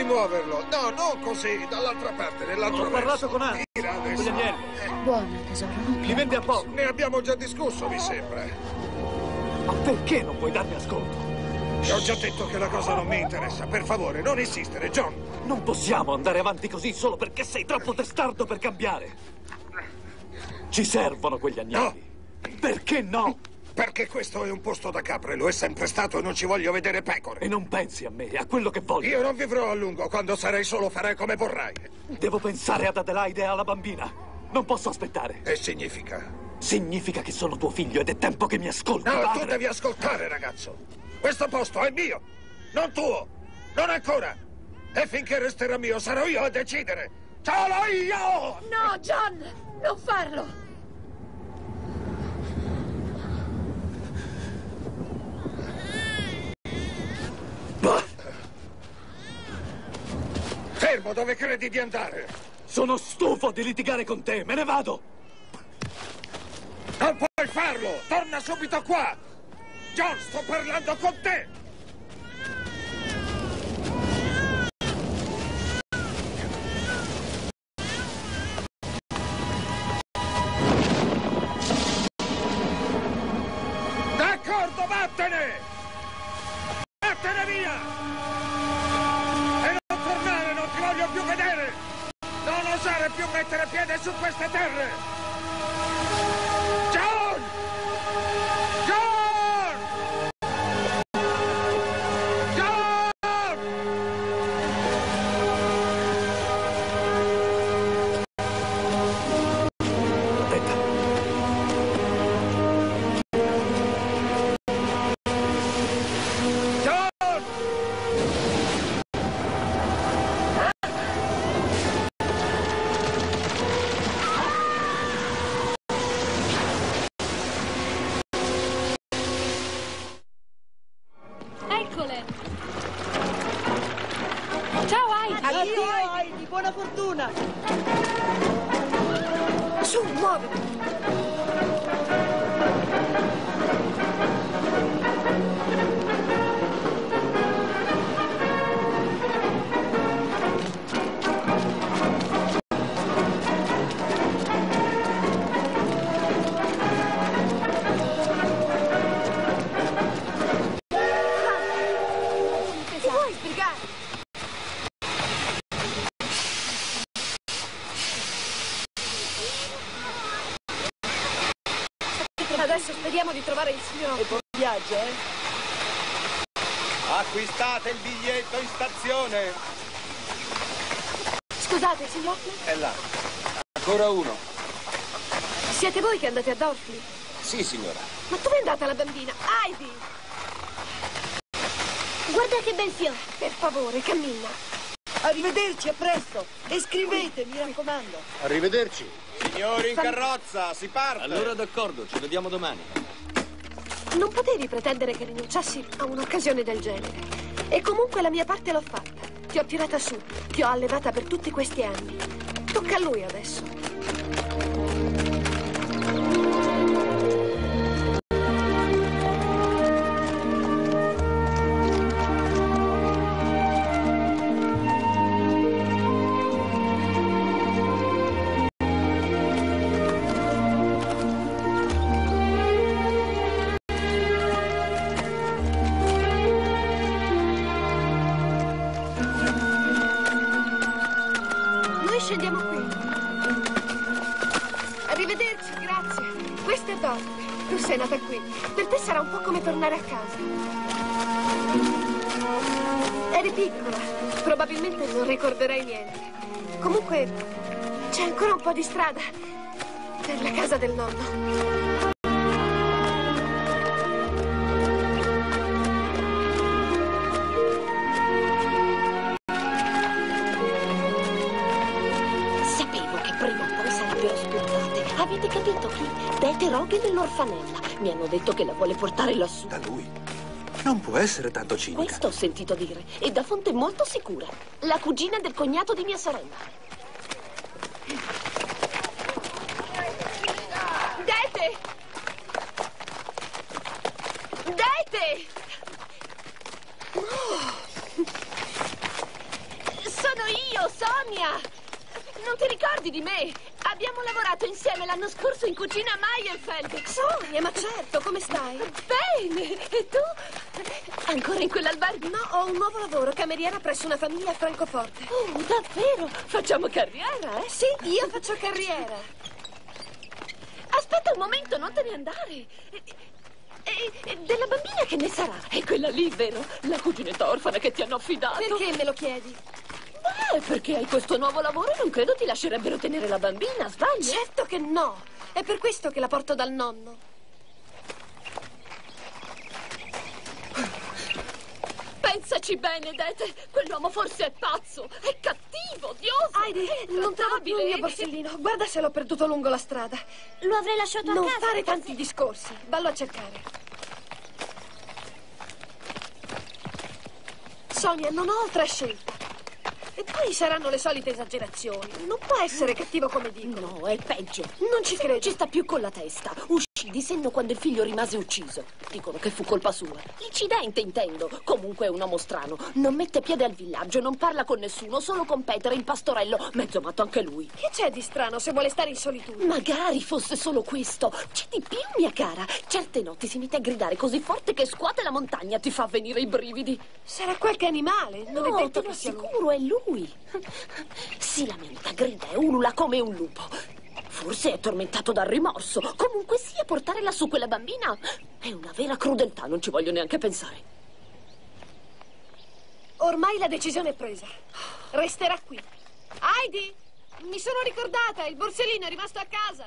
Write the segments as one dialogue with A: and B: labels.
A: muoverlo. No, non così, dall'altra parte, nell'altro verso.
B: Ho parlato con Anna.
A: Tira adesso.
B: Con gli agnelli.
C: Buona, tesoro, non
B: Li vende a poco.
A: Ne abbiamo già discusso, mi sembra.
B: Ma perché non vuoi darmi ascolto?
A: Ti ho già detto che la cosa non mi interessa. Per favore, non insistere, John.
B: Non possiamo andare avanti così solo perché sei troppo testardo per cambiare. Ci servono quegli agnelli.
A: No.
B: Perché no?
A: Perché questo è un posto da capre, lo è sempre stato e non ci voglio vedere pecore.
B: E non pensi a me, a quello che voglio.
A: Io non vivrò a lungo, quando sarai solo farai come vorrai.
B: Devo pensare ad Adelaide e alla bambina. Non posso aspettare.
A: E significa?
B: Significa che sono tuo figlio ed è tempo che mi ascolti,
A: No,
B: padre.
A: tu devi ascoltare, ragazzo. Questo posto è mio, non tuo. Non ancora. E finché resterà mio, sarò io a decidere. Solo io!
C: No, John! Non farlo!
A: Fermo, dove credi di andare?
B: Sono stufo di litigare con te, me ne vado!
A: Non puoi farlo! Torna subito qua! John, sto parlando con te! D'accordo, vattene! Vattene via! E non tornare, non ti voglio più vedere! Non osare più mettere piede su queste terre! John! John! John!
B: Aspetta.
A: John!
C: Eccole! Ciao, Heidi!
D: Addio, Heidi, buona fortuna!
C: Su, muoviti! Ti vuoi sbrigare? Adesso speriamo di trovare il signore.
D: E buon viaggio, eh?
E: Acquistate il biglietto in stazione.
C: Scusate, signor?
E: È là. Ancora uno.
C: Siete voi che andate a Dorfli?
E: Sì, signora.
C: Ma dove è andata la bambina? Heidi! Guarda che bel fiore! Per favore, cammina.
D: Arrivederci, a presto! E scrivete, mi raccomando!
E: Arrivederci. Signori in carrozza, si parte.
F: Allora d'accordo, ci vediamo domani.
C: Non potevi pretendere che rinunciassi a un'occasione del genere. E comunque la mia parte l'ho fatta. Ti ho tirata su, ti ho allevata per tutti questi anni. Tocca a lui adesso. Noi scendiamo qui. Arrivederci, grazie. Questo è Dorfli. Tu sei nata qui. Per te sarà un po' come tornare a casa. Eri piccola. Probabilmente non ricorderai niente. Comunque, c'è ancora un po' di strada per la casa del nonno.
G: Sapevo che prima o poi sarebbero spuntate. Avete capito chi? Dete Roghe dell'orfanella. Mi hanno detto che la vuole portare lassù.
H: Da lui? Non può essere tanto cinica.
G: Questo ho sentito dire. E da fonte molto sicura. La cugina del cognato di mia sorella.
C: Dete! Dete!
G: ricordi di me? Abbiamo lavorato insieme l'anno scorso in cucina a Meyerfeld.
C: Sonia, ma certo, come stai?
G: Bene, e tu? Ancora in quell'albergo?
C: No, ho un nuovo lavoro, cameriera presso una famiglia a Francoforte.
G: Oh, davvero? Facciamo carriera, eh?
C: Sì, io faccio carriera.
G: Aspetta un momento, non te ne andare. E della bambina che ne sarà? È quella lì, vero? La cuginetta orfana che ti hanno affidato.
C: Perché me lo chiedi?
G: Beh, perché hai questo nuovo lavoro e non credo ti lascerebbero tenere la bambina, sbaglio?
C: Certo che no. È per questo che la porto dal nonno.
G: Pensaci bene, Dete. Quell'uomo forse è pazzo, è cattivo, odioso.
C: Heidi, non trovo più il mio borsellino. Guarda se l'ho perduto lungo la strada.
I: Lo avrei lasciato a
C: Non
I: casa.
C: fare tanti discorsi. Vallo a cercare. Sonia, non ho altra scelta. E poi saranno le solite esagerazioni. Non può essere cattivo come dicono.
G: No, è peggio.
C: Non ci credo.
G: Ci sta più con la testa. Uscì di senno quando il figlio rimase ucciso. Dicono che fu colpa sua. Incidente, intendo. Comunque è un uomo strano. Non mette piede al villaggio, non parla con nessuno, solo con Peter il pastorello. Mezzo matto anche lui.
C: Che c'è di strano se vuole stare in solitudine?
G: Magari fosse solo questo. C'è di più, mia cara. Certe notti si mette a gridare così forte che scuote la montagna. Ti fa venire i brividi.
C: Sarà qualche animale. Non è
G: No,
C: detto
G: te lo
C: che sia lui.
G: assicuro, è lui. Si lamenta, grida e ulula come un lupo. Forse è tormentato dal rimorso. Comunque sia, portare lassù quella bambina è una vera crudeltà, non ci voglio neanche pensare.
C: Ormai la decisione è presa. Resterà qui. Heidi, mi sono ricordata, il borsellino è rimasto a casa.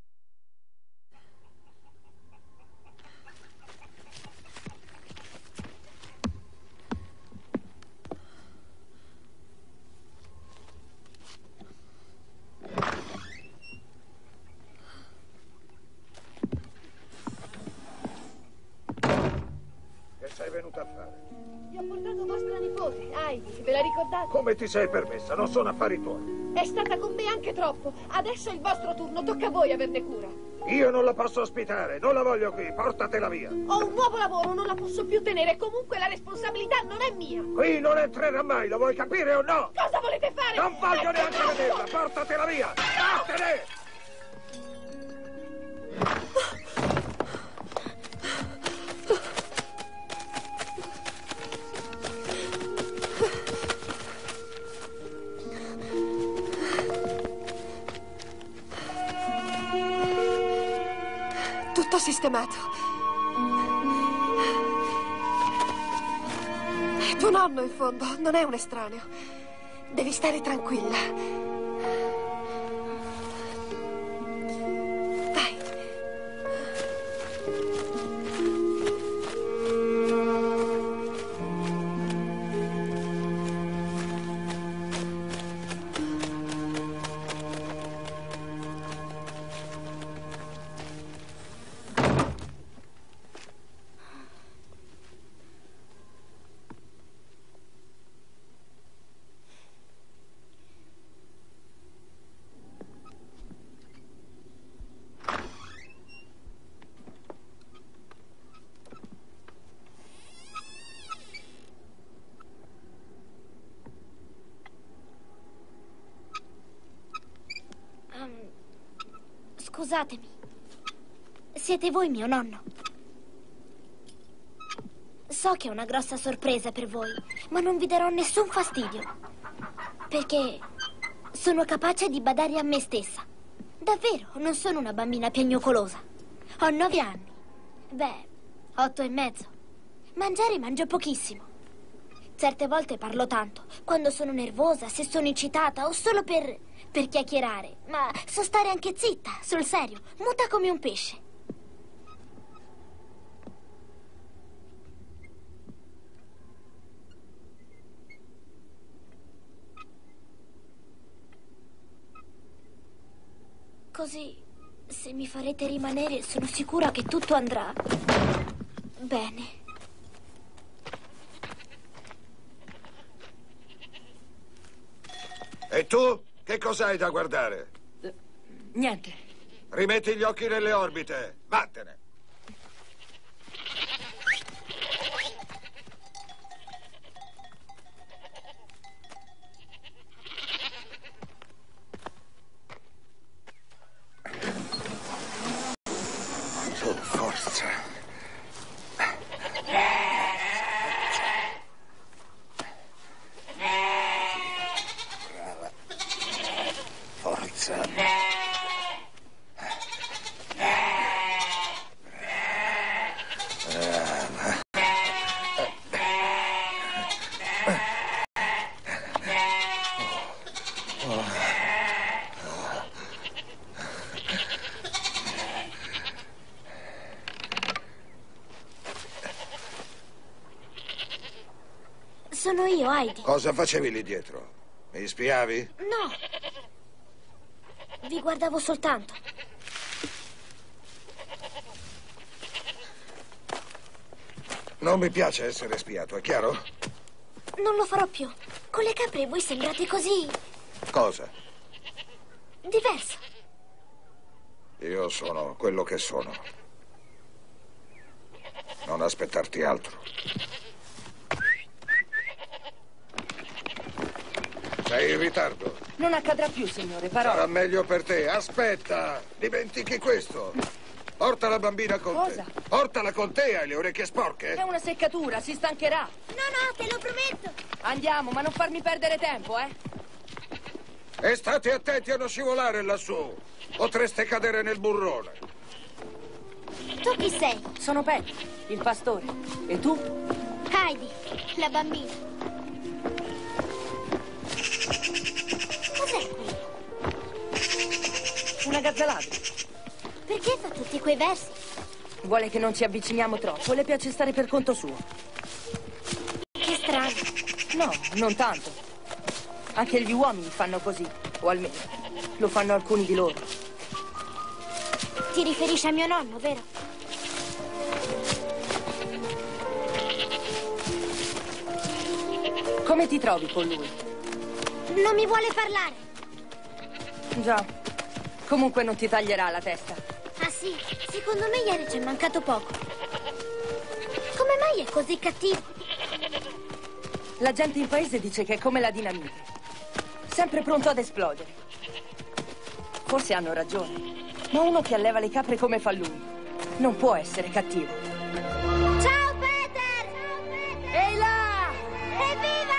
A: Che sei venuta a fare?
C: Vi ho portato vostra nipote, Heidi, ve la ricordate?
A: Come ti sei permessa? Non sono affari tuoi.
C: È stata con me anche troppo. Adesso è il vostro turno, tocca a voi averne cura.
A: Io non la posso ospitare, non la voglio qui, portatela via.
C: Ho un nuovo lavoro, non la posso più tenere. Comunque la responsabilità non è mia.
A: Qui non entrerà mai, lo vuoi capire o no?
C: Cosa volete fare?
A: Non voglio
C: Dai,
A: neanche
C: no!
A: vederla, portatela via! Vattene!
C: Tutto sistemato. È tuo nonno, in fondo, non è un estraneo. Devi stare tranquilla. Dai.
I: Scusatemi. Siete voi mio nonno? So che è una grossa sorpresa per voi, ma non vi darò nessun fastidio. Perché sono capace di badare a me stessa. Davvero, non sono una bambina piagnucolosa. Ho 9 anni. Beh, 8 e mezzo. Mangiare mangio pochissimo. Certe volte parlo tanto, quando sono nervosa, se sono incitata o solo per chiacchierare. Ma so stare anche zitta, sul serio, muta come un pesce. Così, se mi farete rimanere, sono sicura che tutto andrà bene.
A: E tu? Che cos'hai da guardare?
D: Niente.
A: Rimetti gli occhi nelle orbite. Vattene. Forza. Brava. Forza.
I: Sono io, Heidi.
A: Cosa facevi lì dietro? Mi spiavi?
I: No. Vi guardavo soltanto.
A: Non mi piace essere spiato, è chiaro?
I: Non lo farò più. Con le capre voi sembrate così...
A: Cosa?
I: diverso.
A: Io sono quello che sono. Non aspettarti altro. Sei in ritardo.
D: Non accadrà più, signore,
A: Sarà
D: parola.
A: meglio per te. Aspetta! Dimentichi questo. Porta la bambina con
D: Cosa?
A: te. Portala con te, hai le orecchie sporche?
D: È una seccatura, si stancherà.
I: No, te lo prometto.
D: Andiamo, ma non farmi perdere tempo, eh?
A: E state attenti a non scivolare lassù. Potreste cadere nel burrone.
I: Tu chi sei?
D: Sono Pat, il pastore. E tu?
I: Heidi, la bambina. Cos'è quello?
D: Una gazzaladra.
I: Perché fa tutti quei versi?
D: Vuole che non ci avviciniamo troppo, le piace stare per conto suo.
I: Che strano.
D: No, non tanto. Anche gli uomini fanno così, o almeno lo fanno alcuni di loro.
I: Ti riferisci a mio nonno, vero?
D: Come ti trovi con lui?
I: Non mi vuole parlare.
D: Già. Comunque non ti taglierà la testa.
I: Ah sì? Secondo me ieri ci è mancato poco. Come mai è così cattivo?
D: La gente in paese dice che è come la dinamite. Sempre pronto ad esplodere. Forse hanno ragione. Ma uno che alleva le capre come fa lui non può essere cattivo.
I: Ciao, Peter!
D: Ehi là!
I: Evviva!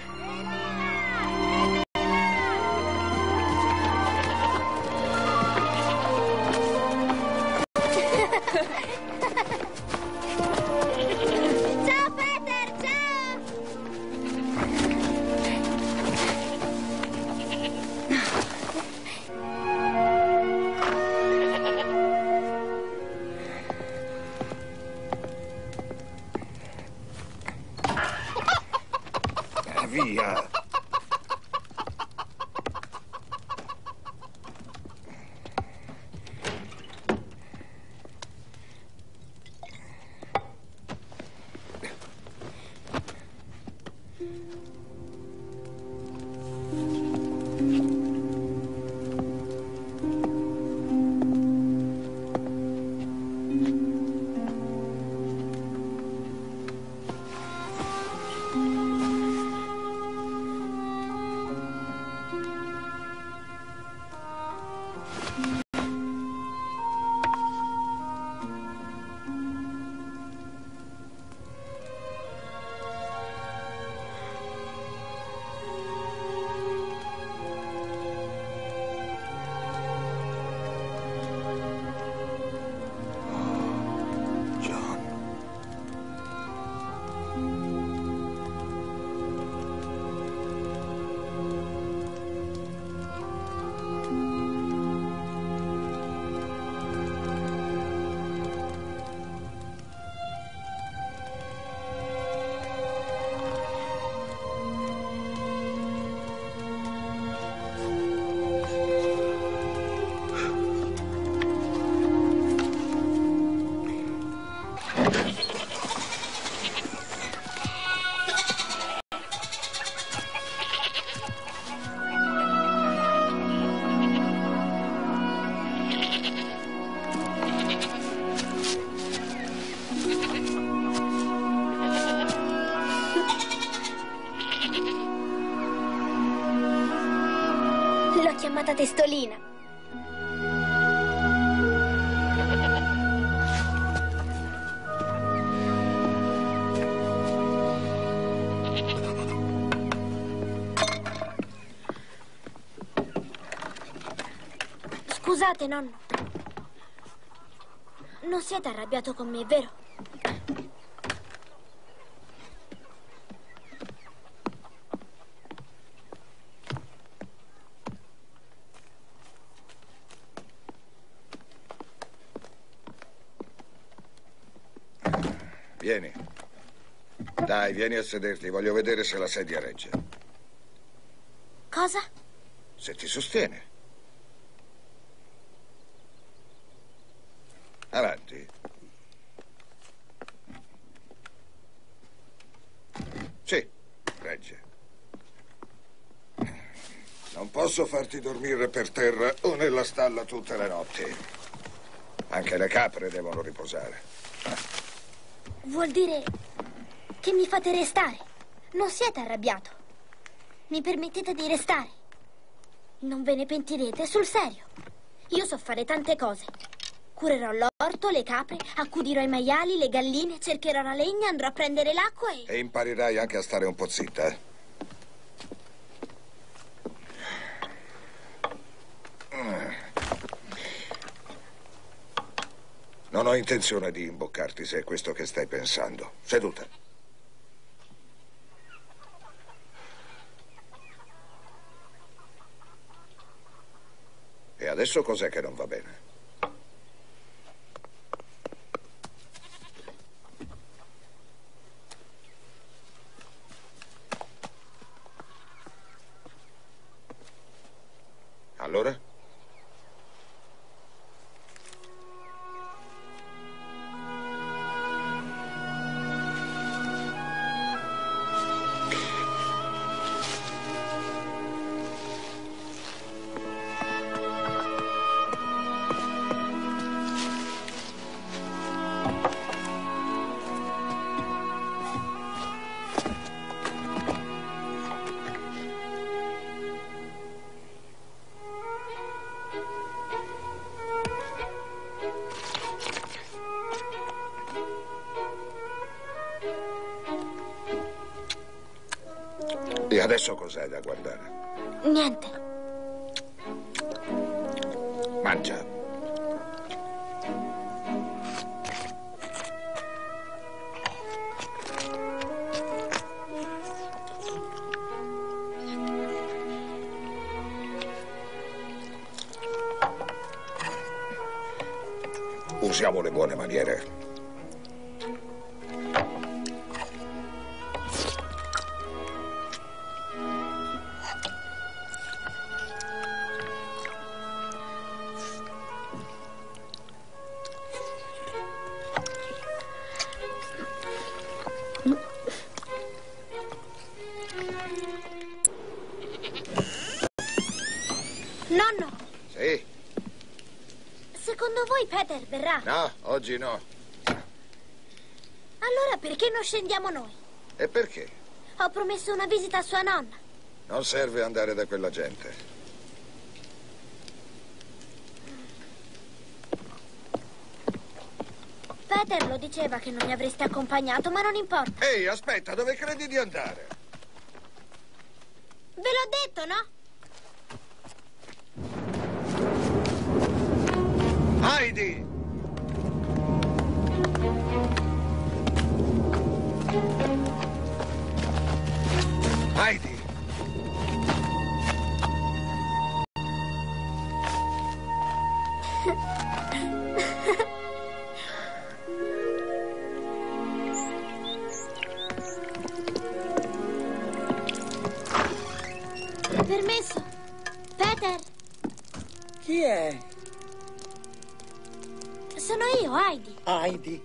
I: Ciao, Peter! Ciao!
A: Via.
I: L'ho chiamata Testolina. Scusate, nonno. Non siete arrabbiato con me, vero?
A: Vieni. Dai, vieni a sederti. Voglio vedere se la sedia regge.
I: Cosa?
A: Se ti sostiene. Avanti. Sì, regge. Non posso farti dormire per terra o nella stalla tutte le notti. Anche le capre devono riposare.
I: Vuol dire che mi fate restare. Non siete arrabbiato. Mi permettete di restare. Non ve ne pentirete, sul serio. Io so fare tante cose. Curerò l'orto, le capre, accudirò i maiali, le galline, cercherò la legna, andrò a prendere l'acqua e...
A: E imparerai anche a stare un po' zitta, eh? Non ho intenzione di imboccarti se è questo che stai pensando. Seduta. E adesso cos'è che non va bene? Allora? E adesso cos'hai da guardare?
I: Niente.
A: Mangia. Usiamo le buone maniere.
I: Nonno,
A: Sì?
I: secondo voi Peter verrà?
A: No, oggi no.
I: Allora perché non scendiamo noi?
A: E perché?
I: Ho promesso una visita a sua nonna.
A: Non serve andare da quella gente.
I: Peter lo diceva che non mi avreste accompagnato, ma non importa.
A: Ehi, aspetta, dove credi di andare?
I: Ve l'ho detto, no?
A: Heidi! Heidi!
I: Permesso? Peter?
J: Chi è?
I: Sono io, Heidi.
J: Heidi.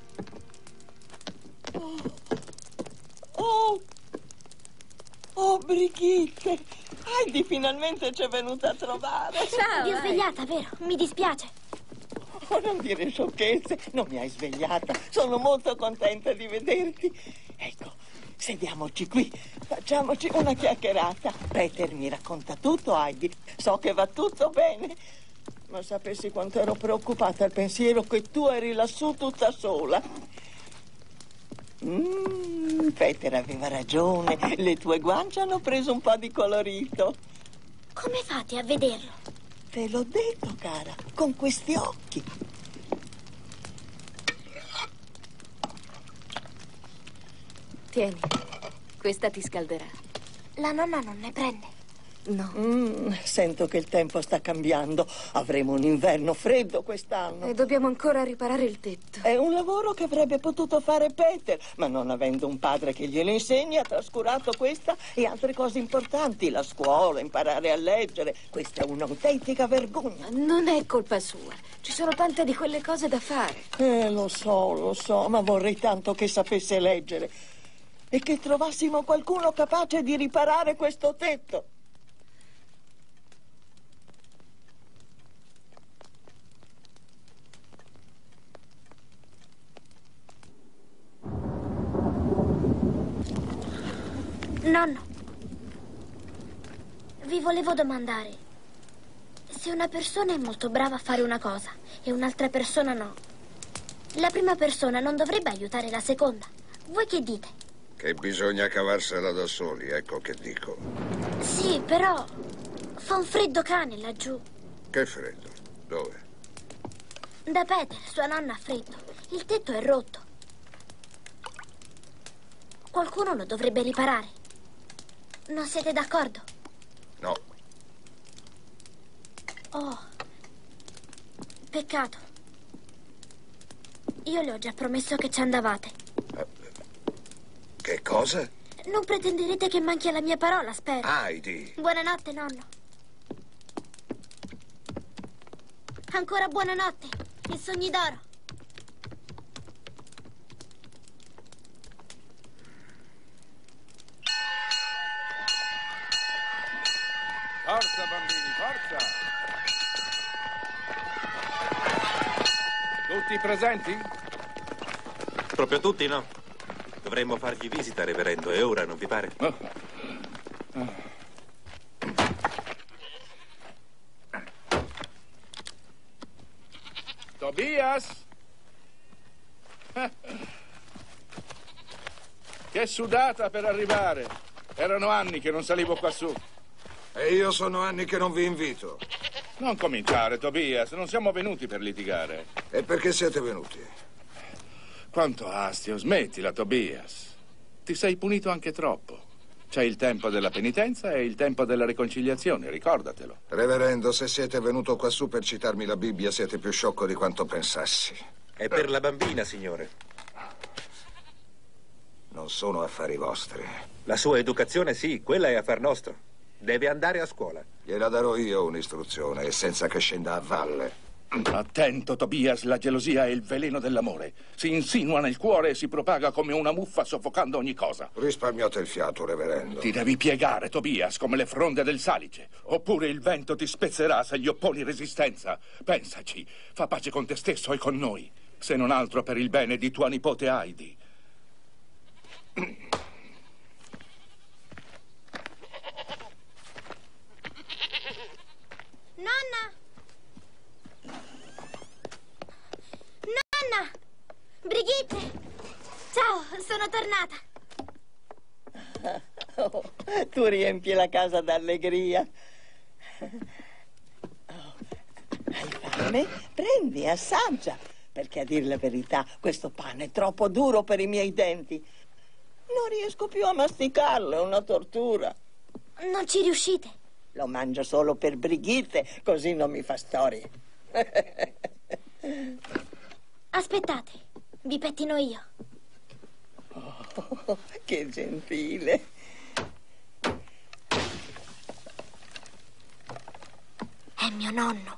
J: Oh, Brigitte. Heidi finalmente ci è venuta a trovare.
I: Ciao. Vi ho svegliata, vero? Mi dispiace.
J: Oh, non dire sciocchezze. Non mi hai svegliata. Sono molto contenta di vederti. Ecco, sediamoci qui. Facciamoci una chiacchierata. Peter mi racconta tutto, Heidi. So che va tutto bene. Ma sapessi quanto ero preoccupata al pensiero che tu eri lassù tutta sola. Peter aveva ragione. Le tue guance hanno preso un po' di colorito.
I: Come fate a vederlo?
J: Te l'ho detto, cara, con questi occhi.
G: Tieni, questa ti scalderà.
I: La nonna non ne prende.
G: No.
J: Sento che il tempo sta cambiando. Avremo un inverno freddo quest'anno.
C: E dobbiamo ancora riparare il tetto.
J: È un lavoro che avrebbe potuto fare Peter, ma non avendo un padre che glielo insegni ha trascurato questa e altre cose importanti, la scuola, imparare a leggere. Questa è un'autentica vergogna.
C: Non è colpa sua. Ci sono tante di quelle cose da fare.
J: Lo so, ma vorrei tanto che sapesse leggere e che trovassimo qualcuno capace di riparare questo tetto.
I: Nonno, vi volevo domandare, se una persona è molto brava a fare una cosa e un'altra persona no, la prima persona non dovrebbe aiutare la seconda. Voi che dite?
A: Che bisogna cavarsela da soli, ecco che dico.
I: Sì, però fa un freddo cane laggiù.
A: Che freddo? Dove?
I: Da Peter, sua nonna ha freddo. Il tetto è rotto. Qualcuno lo dovrebbe riparare. Non siete d'accordo?
A: No.
I: Oh, peccato. Io le ho già promesso che ci andavate.
A: Che cosa?
I: Non pretenderete che manchi alla mia parola, spero.
A: Heidi.
I: Buonanotte, nonno. Ancora buonanotte e sogni d'oro.
K: Forza, bambini, forza! Tutti presenti?
H: Proprio tutti, no? Dovremmo fargli visita, reverendo, e ora non vi pare?
K: Tobias? Che sudata per arrivare! Erano anni che non salivo qua su.
A: E io sono anni che non vi invito.
K: Non cominciare, Tobias. Non siamo venuti per litigare.
A: E perché siete venuti?
K: Quanto astio. Smettila, Tobias. Ti sei punito anche troppo. C'è il tempo della penitenza e il tempo della riconciliazione, ricordatelo.
A: Reverendo, se siete venuto quassù per citarmi la Bibbia, siete più sciocco di quanto pensassi.
H: È per la bambina, signore.
A: Non sono affari vostri.
H: La sua educazione, sì, quella è affar nostro. Deve andare a scuola.
A: Gliela darò io un'istruzione e senza che scenda a valle.
K: Attento, Tobias, la gelosia è il veleno dell'amore. Si insinua nel cuore e si propaga come una muffa soffocando ogni cosa.
A: Risparmiate il fiato, reverendo.
K: Ti devi piegare, Tobias, come le fronde del salice. Oppure il vento ti spezzerà se gli opponi resistenza. Pensaci, fa pace con te stesso e con noi. Se non altro per il bene di tua nipote Heidi.
I: Nonna! Nonna! Brigitte! Ciao, sono tornata.
J: Oh, tu riempi la casa d'allegria. Oh, hai fame? Prendi, assaggia. Perché a dir la verità, questo pane è troppo duro per i miei denti. Non riesco più a masticarlo, è una tortura.
I: Non ci riuscite?
J: Lo mangio solo per Brigitte, così non mi fa storie.
I: Aspettate, vi pettino io.
J: Oh, che gentile.
I: È mio nonno.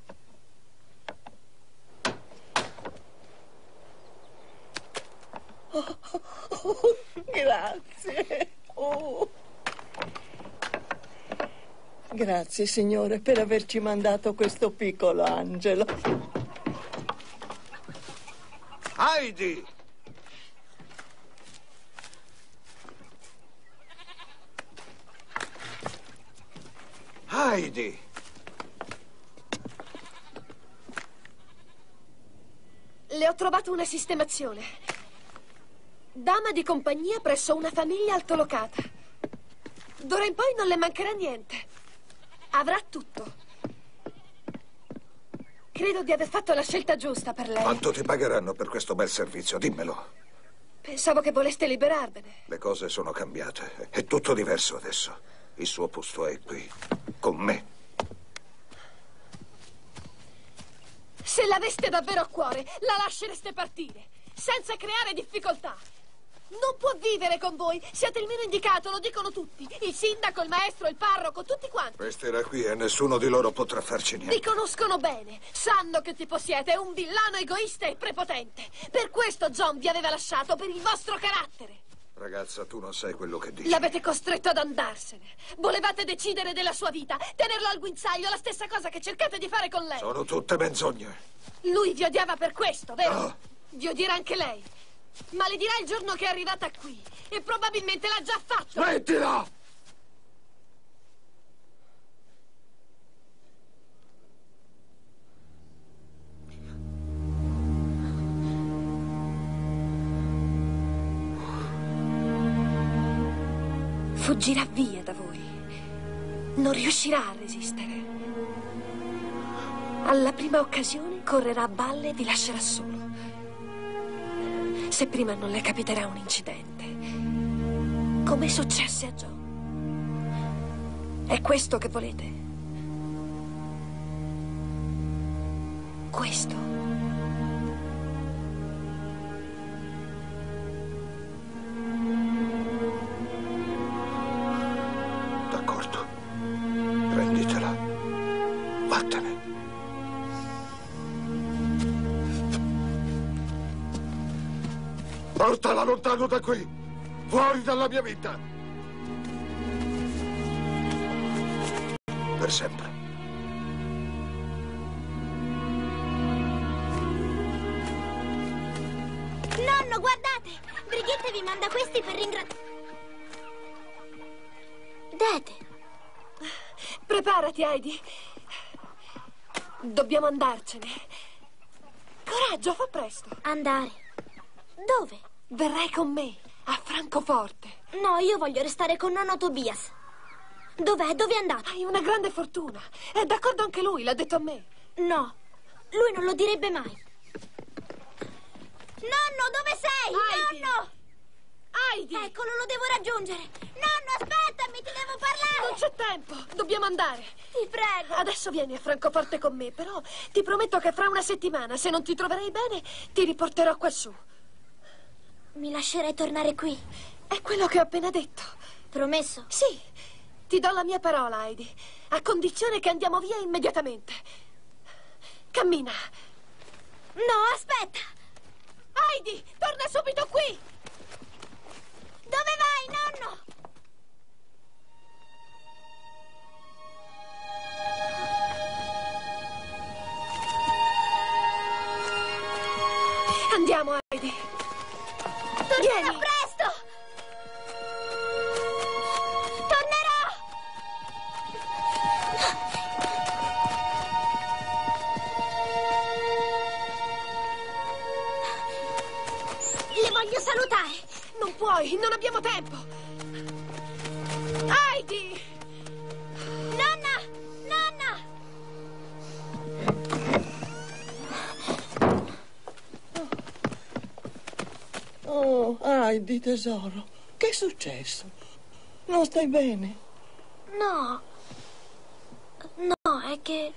J: Oh, grazie. Oh. Grazie, signore, per averci mandato questo piccolo angelo.
A: Heidi! Heidi!
C: Le ho trovato una sistemazione. Dama di compagnia presso una famiglia altolocata. D'ora in poi non le mancherà niente. Avrà tutto. credo di aver fatto la scelta giusta per lei.
L: Quanto ti pagheranno per questo bel servizio? Dimmelo.
C: Pensavo che voleste liberarvene.
L: Le cose sono cambiate. È tutto diverso adesso. Il suo posto è qui, con me.
C: Se l'aveste davvero a cuore, la lascereste partire, senza creare difficoltà. Non può vivere con voi. Siete il meno indicato, lo dicono tutti. Il sindaco, il maestro, il parroco, tutti quanti.
L: Resterà qui e nessuno di loro potrà farci niente.
C: Vi conoscono bene. Sanno che tipo siete, un villano egoista e prepotente. Per questo John vi aveva lasciato, per il vostro carattere.
L: Ragazza, tu non sai quello che dici.
C: L'avete costretto ad andarsene. Volevate decidere della sua vita, tenerlo al guinzaglio, la stessa cosa che cercate di fare con lei.
L: Sono tutte menzogne.
C: Lui vi odiava per questo, vero?
L: No.
C: Vi odierà anche lei. Maledirà il giorno che è arrivata qui. E probabilmente l'ha già fatto.
L: Smettila!
C: Fuggirà via da voi. Non riuscirà a resistere. Alla prima occasione correrà a balle e vi lascerà solo. Se prima non le capiterà un incidente, come successe a Joe. È questo che volete? Questo?
L: D'accordo. Prenditela. Vattene. Portala lontano da qui! Fuori dalla mia vita! Per sempre.
I: Nonno, guardate! Brigitte vi manda questi per ringraziare... Dete.
C: Preparati, Heidi. Dobbiamo andarcene. Coraggio, fa presto.
I: Andare? Dove?
C: Verrai con me, a Francoforte.
I: No, io voglio restare con nonno Tobias. Dov'è? Dove è andato?
C: Hai una grande fortuna. È d'accordo anche lui, l'ha detto a me.
I: No, lui non lo direbbe mai. Nonno, dove sei?
C: Heidi.
I: Nonno!
C: Heidi!
I: Eccolo, lo devo raggiungere. Nonno, aspettami, ti devo parlare.
C: Non c'è tempo, dobbiamo andare.
I: Ti prego.
C: Adesso vieni a Francoforte con me, però ti prometto che fra una settimana, se non ti troverai bene, ti riporterò quassù.
I: Mi lascerai tornare qui?
C: È quello che ho appena detto.
I: Promesso?
C: Sì, ti do la mia parola, Heidi, a condizione che andiamo via immediatamente. Cammina.
I: No, aspetta.
C: Heidi, torna subito qui.
I: Dove vai, nonno?
C: Andiamo, Heidi.
I: Tornerò presto! Tornerò! Le voglio salutare!
C: Non puoi, non abbiamo tempo. Heidi!
I: Nonna! Nonna!
J: Oh, Heidi, tesoro, che è successo? Non stai bene?
I: No. No, è che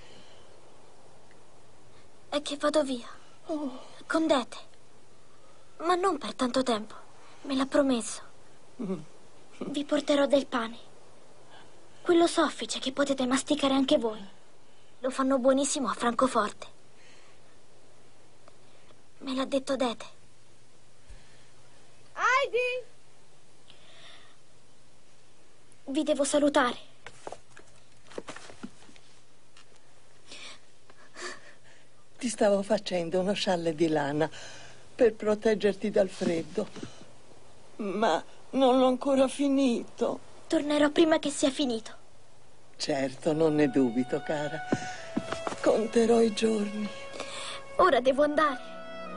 I: vado via. Con Dete. Ma non per tanto tempo. Me l'ha promesso. Vi porterò del pane. Quello soffice che potete masticare anche voi. Lo fanno buonissimo a Francoforte. Me l'ha detto Dete.
C: Heidi!
I: Vi devo salutare.
J: Ti stavo facendo uno scialle di lana per proteggerti dal freddo, ma non l'ho ancora finito.
I: Tornerò prima che sia finito.
J: Certo, non ne dubito, cara. Conterò i giorni.
I: Ora devo andare.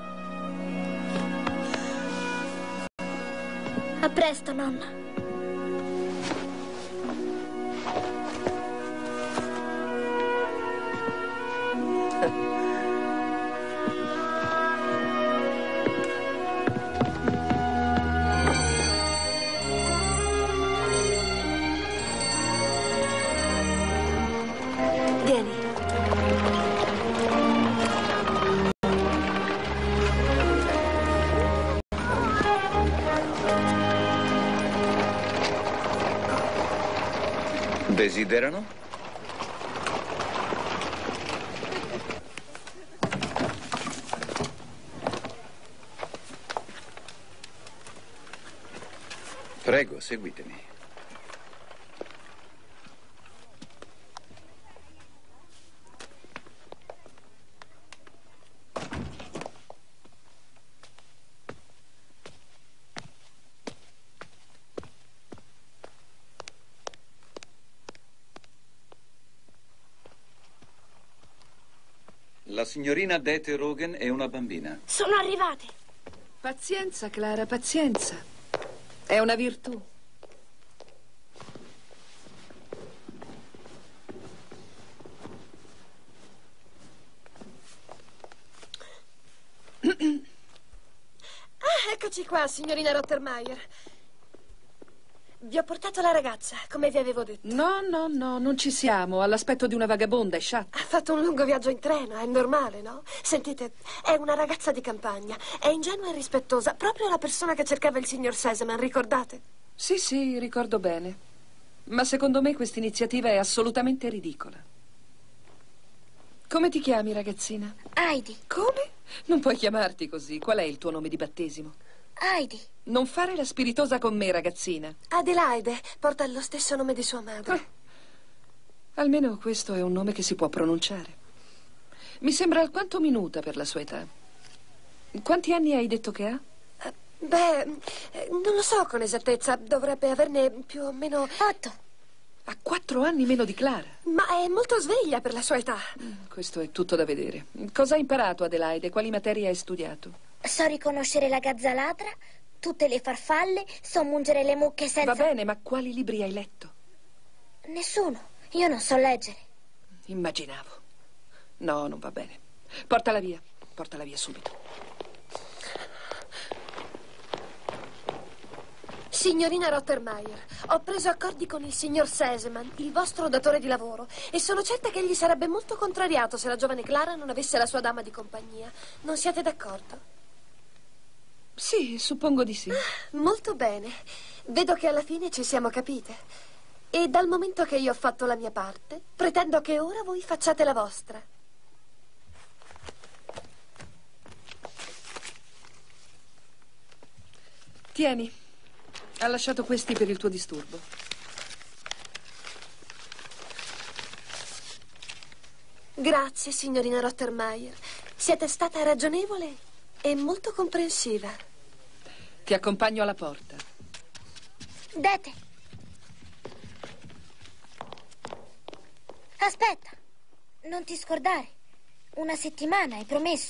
I: A presto, nonna.
C: Vieni.
M: Desiderano? Prego, seguitemi. La signorina Dete Rogen è una bambina.
G: Sono arrivati.
D: Pazienza, Clara, pazienza. È una virtù.
C: Ah, eccoci qua, signorina Rottermeier. Vi ho portato la ragazza, come vi avevo detto.
D: No, non ci siamo. All'aspetto di una vagabonda e sciatta.
C: Ha fatto un lungo viaggio in treno, è normale, no? Sentite, è una ragazza di campagna, è ingenua e rispettosa, proprio la persona che cercava il signor Sesemann, ricordate?
D: Sì, ricordo bene. Ma secondo me questa iniziativa è assolutamente ridicola. Come ti chiami, ragazzina?
I: Heidi.
D: Come? Non puoi chiamarti così. Qual è il tuo nome di battesimo?
I: Heidi.
D: Non fare la spiritosa con me, ragazzina.
C: Adelaide porta lo stesso nome di sua madre.
D: Almeno questo è un nome che si può pronunciare. Mi sembra alquanto minuta per la sua età. Quanti anni hai detto che ha?
C: Non lo so con esattezza. Dovrebbe averne più o meno
I: 8.
D: Ha 4 anni meno di Clara.
C: Ma è molto sveglia per la sua età.
D: Questo è tutto da vedere. Cosa hai imparato, Adelaide? Quali materie hai studiato?
I: So riconoscere la gazza ladra, tutte le farfalle, so mungere le mucche senza...
D: Va bene, ma quali libri hai letto?
I: Nessuno. Io non so leggere.
D: Immaginavo. No, non va bene. Portala via subito.
C: Signorina Rottermeier, ho preso accordi con il signor Sesemann, il vostro datore di lavoro, e sono certa che egli sarebbe molto contrariato se la giovane Clara non avesse la sua dama di compagnia. Non siete d'accordo?
D: Sì, suppongo di sì.
C: Molto bene. Vedo che alla fine ci siamo capite. E dal momento che io ho fatto la mia parte, pretendo che ora voi facciate la vostra.
D: Tieni. Ha lasciato questi per il tuo disturbo.
C: Grazie, signorina Rottermeier. Siete stata ragionevole e molto comprensiva.
D: Ti accompagno alla porta.
I: Dete. Aspetta. Non ti scordare. 1 settimana, hai promesso.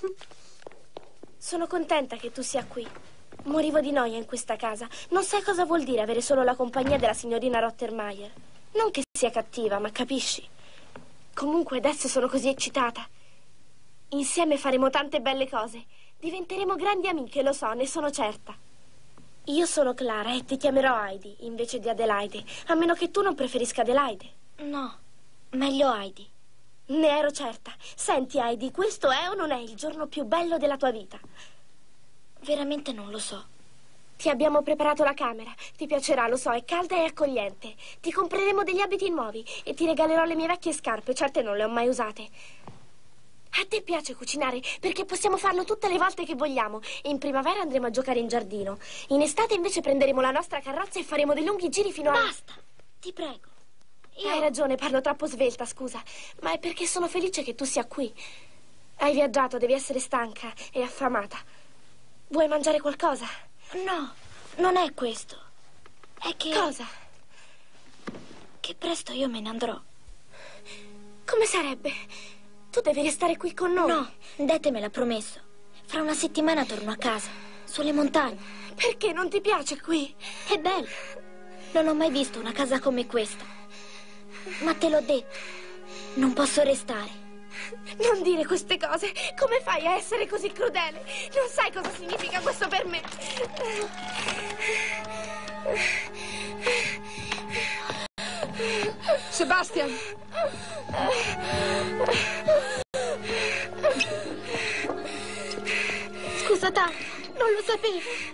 G: Sono contenta che tu sia qui. Morivo di noia in questa casa. Non sai cosa vuol dire avere solo la compagnia della signorina Rottermeier. Non che sia cattiva, ma capisci? Comunque adesso sono così eccitata. Insieme faremo tante belle cose. Diventeremo grandi amiche, lo so, ne sono certa. Io sono Clara e ti chiamerò Heidi invece di Adelaide, a meno che tu non preferisca Adelaide.
I: No, meglio Heidi.
G: Ne ero certa. Senti, Heidi, questo è o non è il giorno più bello della tua vita?
I: Veramente non lo so.
G: Ti abbiamo preparato la camera. Ti piacerà, lo so, è calda e accogliente. Ti compreremo degli abiti nuovi e ti regalerò le mie vecchie scarpe. Certe non le ho mai usate. A te piace cucinare perché possiamo farlo tutte le volte che vogliamo. In primavera andremo a giocare in giardino. In estate invece prenderemo la nostra carrozza e faremo dei lunghi giri fino a...
I: Basta, ti prego.
G: Hai ragione, parlo troppo svelta, scusa. Ma è perché sono felice che tu sia qui. Hai viaggiato, devi essere stanca e affamata. Vuoi mangiare qualcosa?
I: No, non è questo. È che...
G: Cosa?
I: Che presto io me ne andrò.
G: Come sarebbe? Tu devi restare qui con noi.
I: No, Dete me l'ha promesso. Fra 1 settimana torno a casa, sulle montagne.
G: Perché non ti piace qui?
I: È bello. Non ho mai visto una casa come questa. Ma te l'ho detto, non posso restare.
C: Non dire queste cose. Come fai a essere così crudele? Non sai cosa significa questo per me.
N: Sebastian!
C: Scusa tanto, non lo sapevo.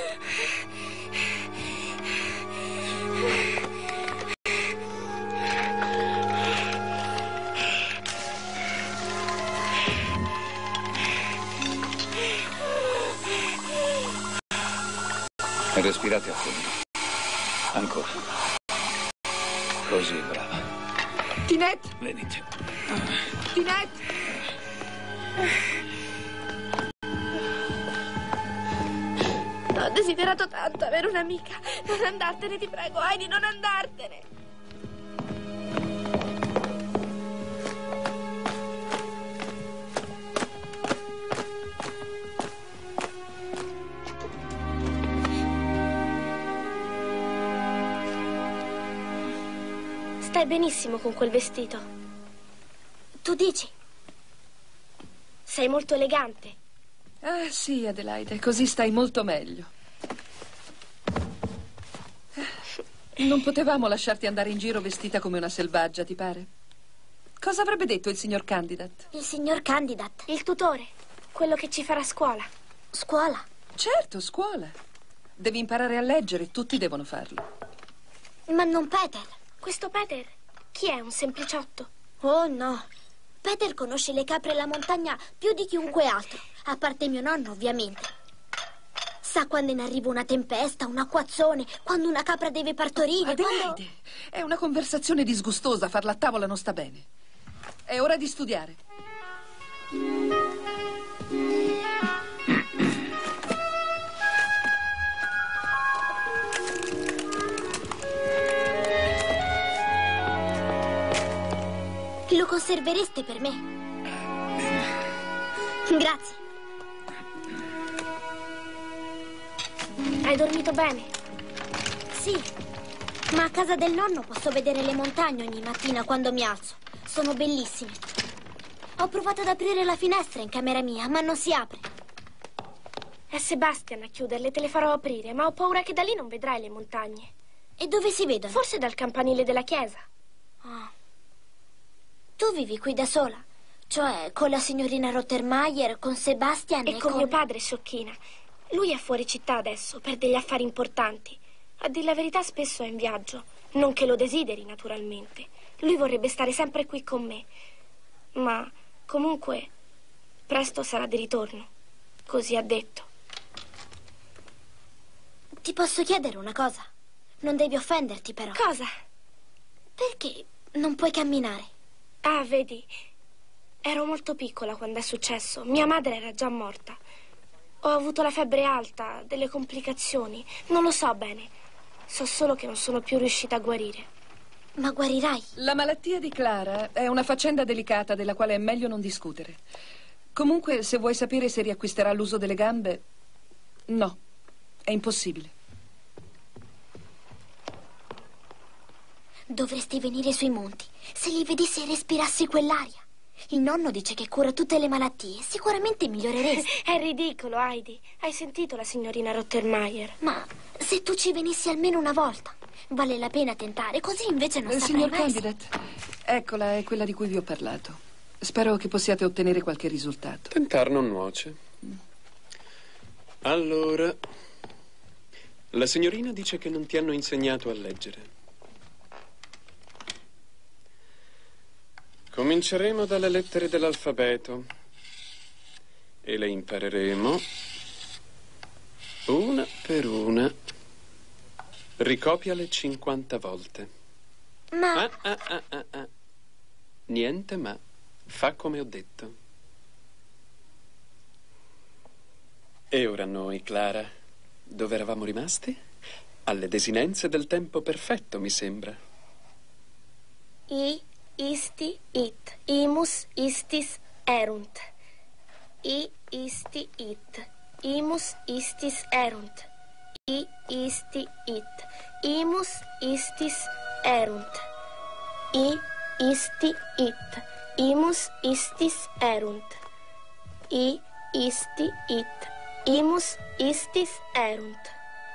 O: Respirate a fondo. Ancora. Così, brava.
N: Tinette!
O: Venite.
N: Tinette!
C: Ho desiderato tanto avere un'amica. Non andartene, ti prego, Heidi, non andartene. Stai benissimo con quel vestito. Tu dici? Sei molto elegante.
N: Ah, sì, Adelaide, così stai molto meglio. Non potevamo lasciarti andare in giro vestita come una selvaggia, ti pare? Cosa avrebbe detto il signor Candidat?
I: Il signor Candidat?
C: Il tutore, quello che ci farà scuola.
I: Scuola?
N: Certo, scuola. Devi imparare a leggere, tutti devono farlo.
I: Ma non Peter.
C: Questo Peter, chi è? Un sempliciotto?
I: Oh, no. Peter conosce le capre e la montagna più di chiunque altro, a parte mio nonno, ovviamente. Sa quando in arriva una tempesta, un acquazzone, quando una capra deve partorire,
N: Adelaide,
I: quando...
N: è una conversazione disgustosa, farla a tavola non sta bene. È ora di studiare.
I: Lo conservereste per me? Grazie.
C: Hai dormito bene?
I: Sì, ma a casa del nonno posso vedere le montagne ogni mattina quando mi alzo. Sono bellissime. Ho provato ad aprire la finestra in camera mia, ma non si apre.
C: È Sebastian a chiuderle, te le farò aprire, ma ho paura che da lì non vedrai le montagne.
I: E dove si vedono?
C: Forse dal campanile della chiesa.
I: Ah. Tu vivi qui da sola? Cioè, con la signorina Rottermeier, con Sebastian
C: e con mio padre, sciocchina. Lui è fuori città adesso, per degli affari importanti. A dir la verità spesso è in viaggio. Non che lo desideri, naturalmente. Lui vorrebbe stare sempre qui con me. Ma, comunque, presto sarà di ritorno. Così ha detto.
I: Ti posso chiedere una cosa? Non devi offenderti, però.
C: Cosa?
I: Perché non puoi camminare?
C: Ah, vedi, ero molto piccola quando è successo. Mia madre era già morta. Ho avuto la febbre alta, delle complicazioni. Non lo so bene. So solo che non sono più riuscita a guarire.
I: Ma guarirai?
N: La malattia di Clara è una faccenda delicata della quale è meglio non discutere. Comunque, se vuoi sapere se riacquisterà l'uso delle gambe, no, è impossibile.
I: Dovresti venire sui monti. Se li vedessi e respirassi quell'aria. Il nonno dice che cura tutte le malattie. Sicuramente miglioreresti.
C: È ridicolo, Heidi. Hai sentito la signorina Rottermeier?
I: Ma se tu ci venissi almeno una volta, vale la pena tentare. Così invece non saprai
N: Signor
I: mai.
N: Candidat, eccola, è quella di cui vi ho parlato. Spero che possiate ottenere qualche risultato.
P: Tentar non nuoce. Allora, la signorina dice che non ti hanno insegnato a leggere. Cominceremo dalle lettere dell'alfabeto e le impareremo una per una. Ricopiale 50 volte.
I: Ma...
P: Niente ma. Fa come ho detto. E ora noi, Clara, dove eravamo rimasti? Alle desinenze del tempo perfetto, mi sembra.
C: I, isti, it. Imus, istis, erunt. I, isti, it. Imus, istis, erunt. I, isti, it. Imus, istis, erunt. I, isti, it.
I: Imus istis erunt. I isti it. Imus istis erunt.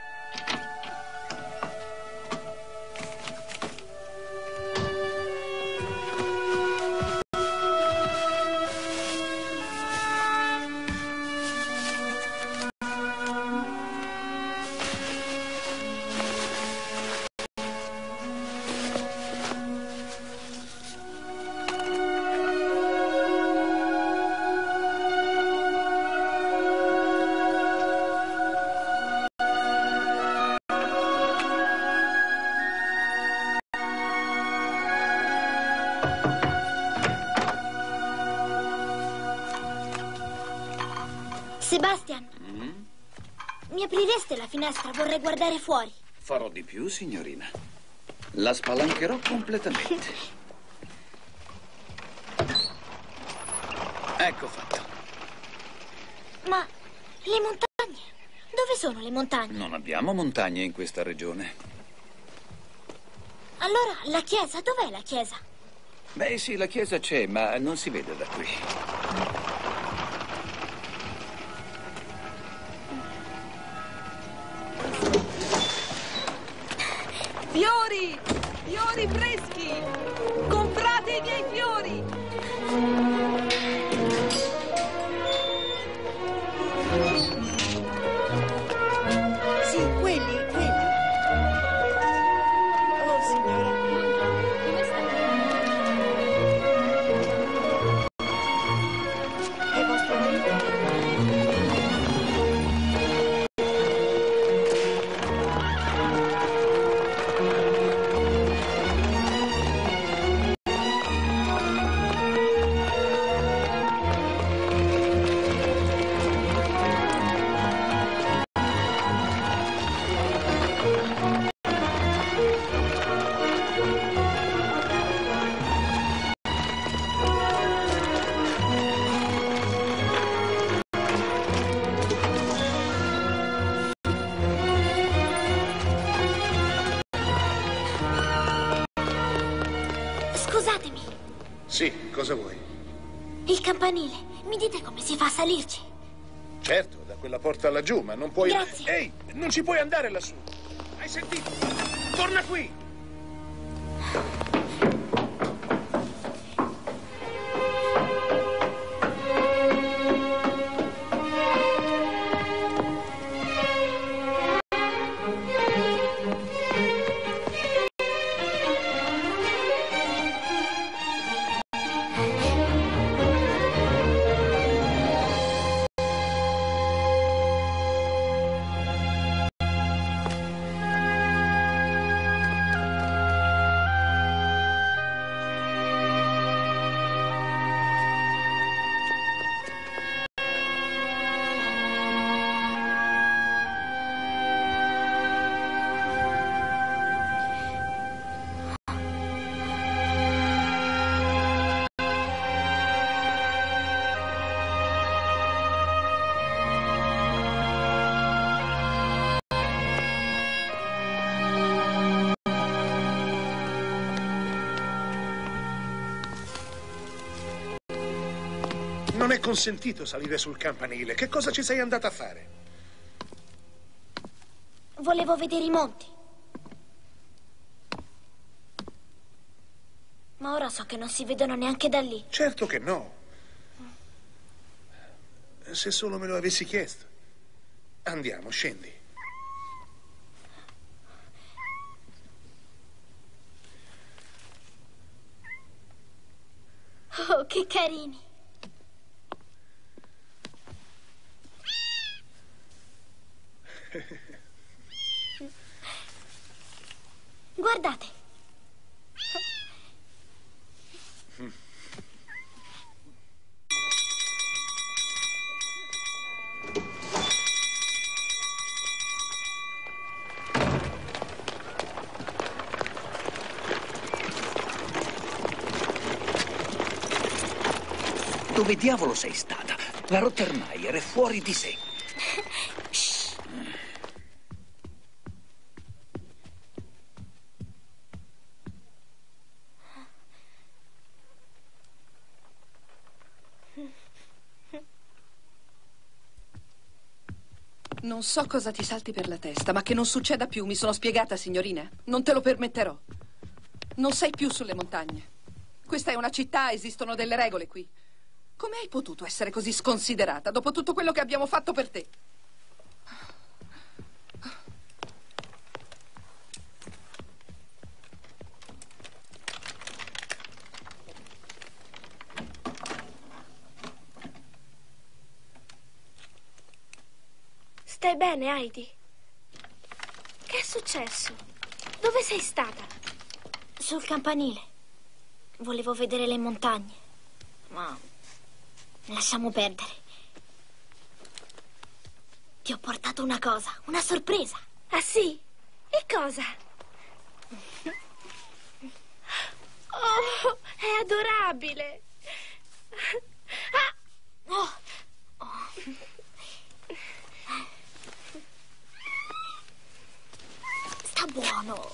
I: Sebastian, mi aprireste la finestra? Vorrei guardare fuori.
O: Farò di più, signorina. La spalancherò completamente. Ecco fatto.
I: Ma le montagne? Dove sono le montagne?
O: Non abbiamo montagne in questa regione.
I: Allora, la chiesa? Dov'è la chiesa?
O: Beh, sì, la chiesa c'è, ma non si vede da qui.
D: Fiori! Fiori freschi! Comprate i miei fiori!
J: Sì, quelli. Oh, signora. È vostro marito?
I: Scusatemi,
Q: Sì, cosa vuoi?
I: il campanile. Mi dite come si fa a salirci?
Q: Certo, da quella porta laggiù, ma non puoi...
I: Grazie.
Q: Ehi, non ci puoi andare lassù. Hai sentito? Torna qui! Non è consentito salire sul campanile. Che cosa ci sei andata a fare?
I: Volevo vedere i monti. Ma ora so che non si vedono neanche da lì.
Q: Certo che no. Se solo me lo avessi chiesto. Andiamo, scendi.
I: Oh, che carini. Guardate.
O: Dove diavolo sei stata? La Rottermeier è fuori di sé.
N: Non so cosa ti salti per la testa, ma che non succeda più. Mi sono spiegata, signorina? Non te lo permetterò. Non sei più sulle montagne. Questa è una città, esistono delle regole qui. Come hai potuto essere così sconsiderata dopo tutto quello che abbiamo fatto per te?
C: Stai bene, Heidi? Che è successo? Dove sei stata?
I: Sul campanile. Volevo vedere le montagne, ma lasciamo perdere. Ti ho portato una cosa, una sorpresa.
C: Ah sì? E cosa? Oh, è adorabile. Ah!
I: Oh. Sta buono.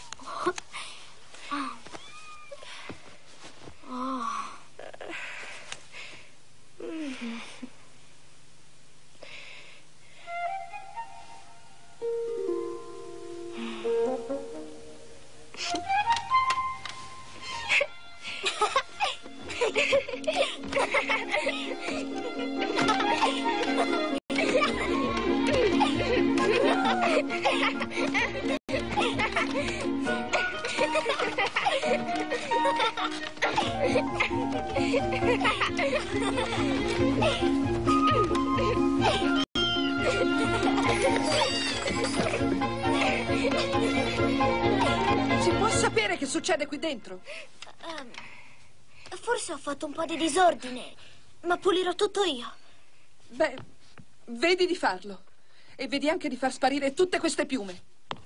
N: Si può sapere che succede qui dentro?
I: Forse ho fatto un po' di disordine, ma pulirò tutto io.
N: Beh, vedi di farlo. E vedi anche di far sparire tutte queste piume.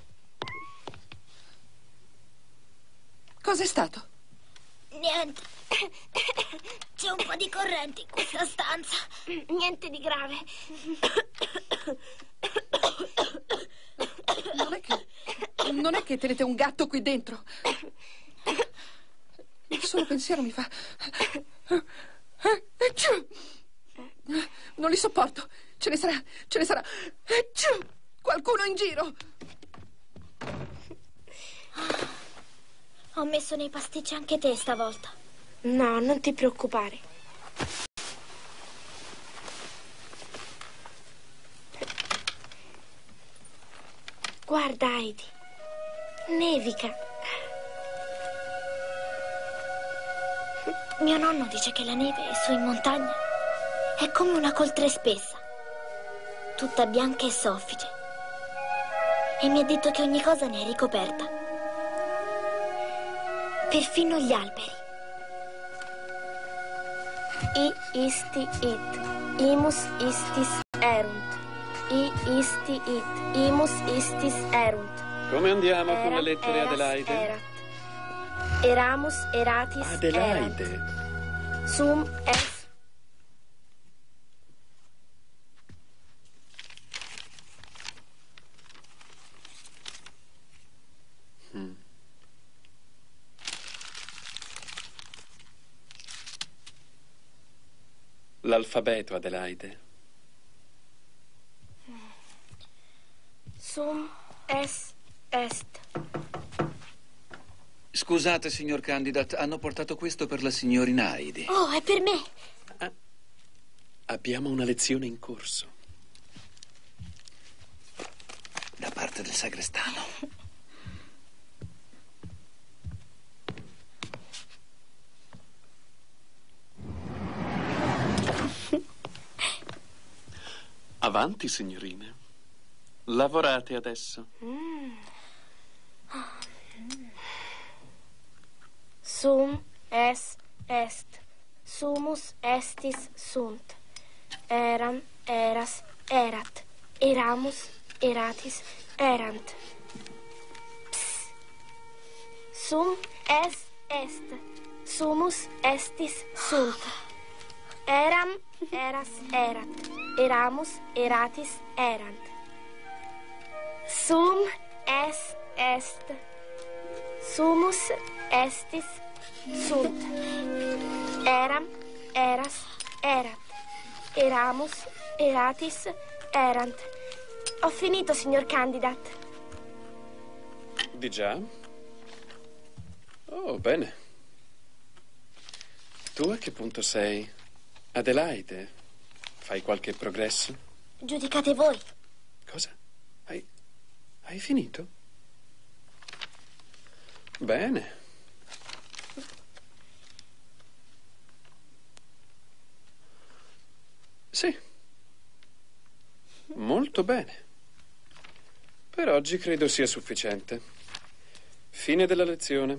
N: Cos'è stato?
I: Niente. C'è un po' di corrente in questa stanza.
C: Niente di grave.
N: Non è che tenete un gatto qui dentro. Il solo pensiero mi fa... Non li sopporto. Ce ne sarà. Qualcuno in giro.
I: Ho messo nei pasticci anche te stavolta.
C: No, non ti preoccupare. Guarda, Heidi. Nevica.
I: Mio nonno dice che la neve su in montagna è come una coltre spessa, tutta bianca e soffice. E mi ha detto che ogni cosa ne è ricoperta. Perfino gli alberi.
C: I isti it. Imus istis erunt. I isti it. Imus istis erunt.
P: Come andiamo con le lettere, Adelaide?
C: Erat. Eramus eratis
P: Adelaide.
C: Erant. Sum es.
P: L'alfabeto, Adelaide.
C: Sum es est.
M: Scusate, signor Candidat, hanno portato questo per la signorina Heidi.
I: Oh, è per me.
P: Abbiamo una lezione in corso.
M: Da parte del sagrestano.
P: Avanti, signorine. Lavorate adesso.
C: Sum es est. Sumus estis sunt. Eram eras erat. Eramus eratis erant. Ps. Sum es est. Sumus estis sunt. Eram eras erat. Eramus eratis erant. Sum es est. Sumus estis sunt. Eram eras erat. Eramus eratis erant.
I: Ho finito, signor Candidat.
P: Di già? Oh, bene. Tu a che punto sei? Adelaide, fai qualche progresso?
I: Giudicate voi.
P: Cosa? Hai finito? Bene. Sì. Molto bene. Per oggi credo sia sufficiente. Fine della lezione.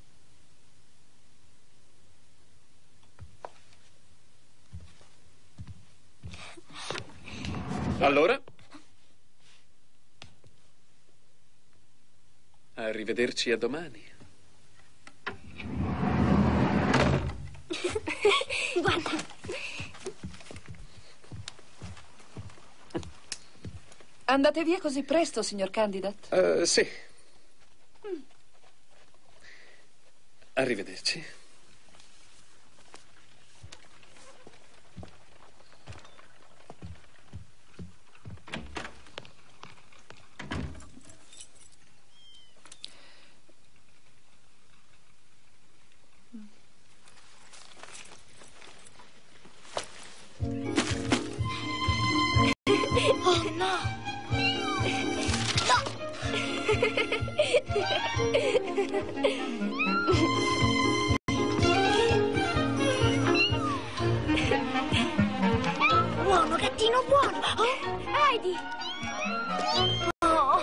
P: Allora? Arrivederci a domani.
I: Guarda.
N: Andate via così presto, signor Candidat?
P: Sì. Arrivederci.
I: Oh no! Buono, gattino buono! Oh, Heidi! Oh.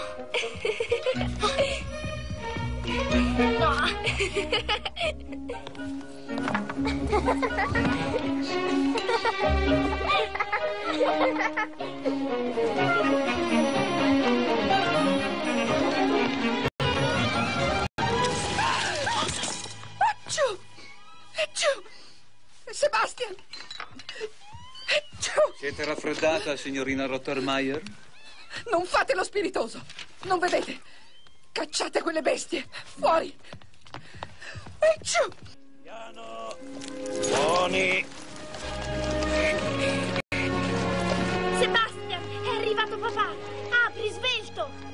N: Sebastian!
M: Siete raffreddata, signorina Rottermeier?
N: Non fate lo spiritoso! Non vedete? Cacciate quelle bestie! Fuori!
A: Piano! Buoni!
I: Sebastian, è arrivato papà! Apri, svelto!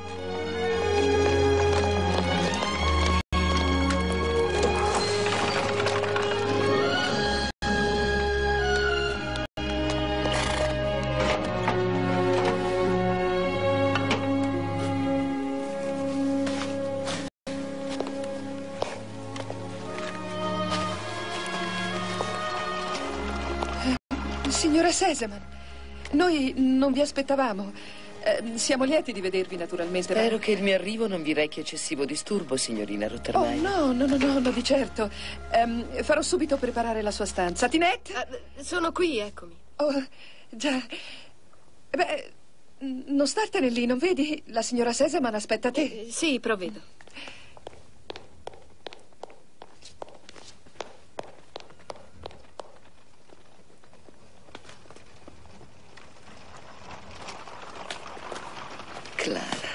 N: Signora Sesemann, noi non vi aspettavamo. Siamo lieti di vedervi, naturalmente.
D: Spero che il mio arrivo non vi rechi eccessivo disturbo, signorina Rottermeier.
N: Oh, no, di certo. Farò subito preparare la sua stanza. Tinette?
C: Sono qui, eccomi.
N: Oh, già. Beh, non startene lì, non vedi? La signora Sesemann aspetta te.
C: Sì, provvedo.
D: Clara.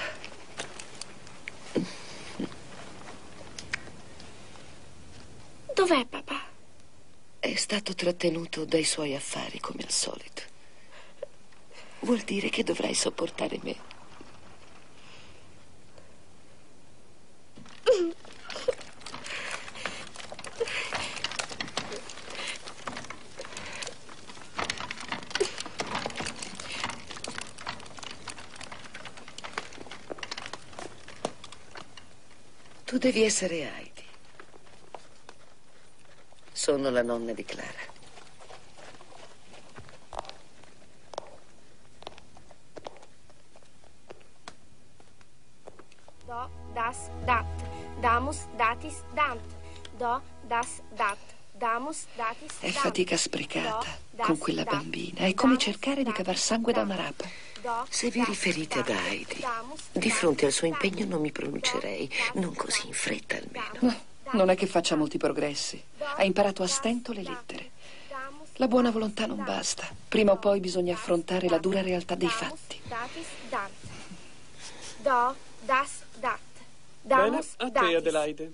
C: Dov'è papà?
D: È stato trattenuto dai suoi affari come al solito. Vuol dire che dovrai sopportare me. Tu devi essere Heidi. Sono la nonna di Clara.
I: Do, das, dat. Damus, datis, dant. Do, das, dat. Damus, datis,
D: È
I: dant.
D: fatica sprecata
I: Do,
D: con
I: das,
D: quella
I: dat.
D: bambina. È come
I: Damus,
D: cercare di cavar sangue da una rapa.
I: Do,
D: Se vi
I: das,
D: riferite ad
I: dat.
D: Heidi,
I: Damus,
D: di
I: dat,
D: fronte al suo
I: dat.
D: impegno non mi pronuncerei. Non così in fretta almeno.
N: No, non è che faccia molti progressi. Ha imparato a stento le lettere. La buona volontà non basta. Prima o poi bisogna affrontare la dura realtà dei fatti.
I: Datis, dant. Do, das, dat.
P: Bene,
I: Damus,
P: a te,
I: datis.
P: Adelaide.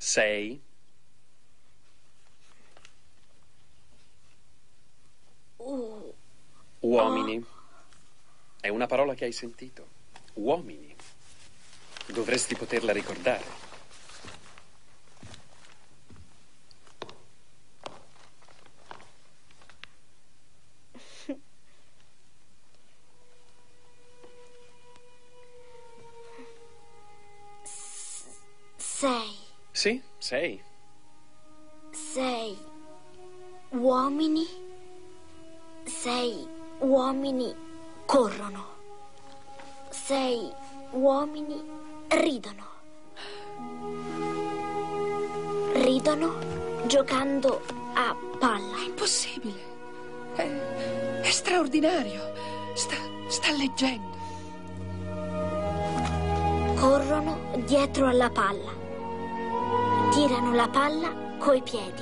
P: 6. Uomini. È una parola che hai sentito. Uomini. Dovresti poterla ricordare.
I: Sei.
P: Sì, 6.
I: 6 uomini. 6 uomini corrono. 6 uomini ridono. Ridono giocando a palla.
N: È impossibile. È straordinario. Sta leggendo.
I: Corrono dietro alla palla. Tirano la palla coi piedi.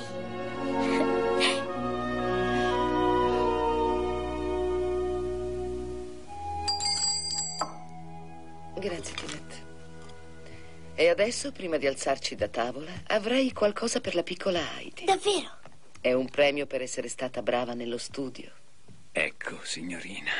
R: Grazie, Tinette. E adesso, prima di alzarci da tavola, avrei qualcosa per la piccola Heidi.
I: Davvero?
R: È un premio per essere stata brava nello studio.
O: Ecco, signorina.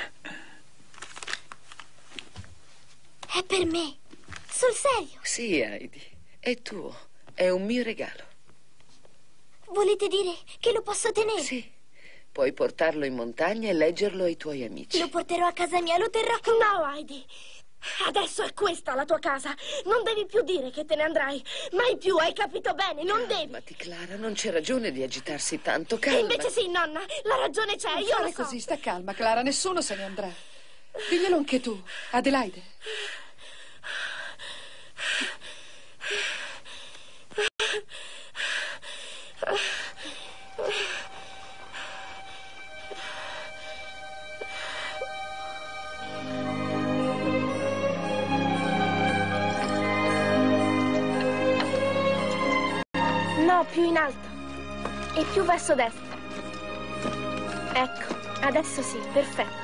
I: È per me. Sul serio?
R: Sì, Heidi. È tuo. È un mio regalo.
I: Volete dire che lo posso tenere?
R: Sì. Puoi portarlo in montagna e leggerlo ai tuoi amici.
I: Lo porterò a casa mia, lo terrò con...
G: No, Heidi. Adesso è questa la tua casa. Non devi più dire che te ne andrai. Mai più, hai capito bene? Non devi.
R: Calmati, Clara, non c'è ragione di agitarsi tanto. Calma.
G: Invece sì, nonna. La ragione c'è,
N: Non
G: io
N: fare
G: lo so.
N: così, sta calma, Clara. Nessuno se ne andrà. Diglielo anche tu, Adelaide.
C: No, più in alto. E più verso destra. Ecco, adesso sì, perfetto.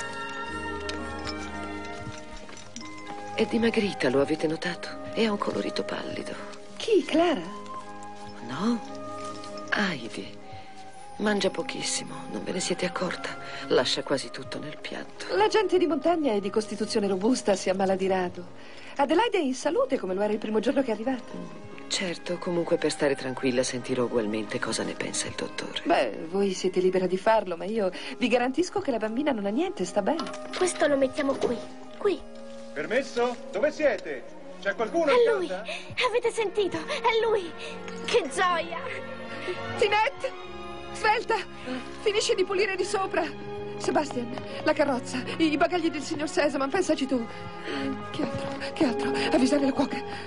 R: È dimagrita, lo avete notato? E ha un colorito pallido.
N: Chi, Clara?
R: No, Heidi. Mangia pochissimo, non ve ne siete accorta. Lascia quasi tutto nel piatto.
N: La gente di montagna è di costituzione robusta, si ammala di rado. Adelaide è in salute come lo era il primo giorno che è arrivata.
R: Certo, comunque per stare tranquilla sentirò ugualmente cosa ne pensa il dottore.
N: Beh, voi siete libera di farlo, ma io vi garantisco che la bambina non ha niente, sta bene.
C: Questo lo mettiamo qui. Qui.
S: Permesso? Dove siete? C'è qualcuno
C: È
S: in
C: lui.
S: casa?
C: Avete sentito? È lui. Che gioia.
N: Tinette! Svelta! Finisci di pulire di sopra. Sebastian, la carrozza, i bagagli del signor Seseman, pensaci tu. Che altro? Che altro? Avvisare la cuoca.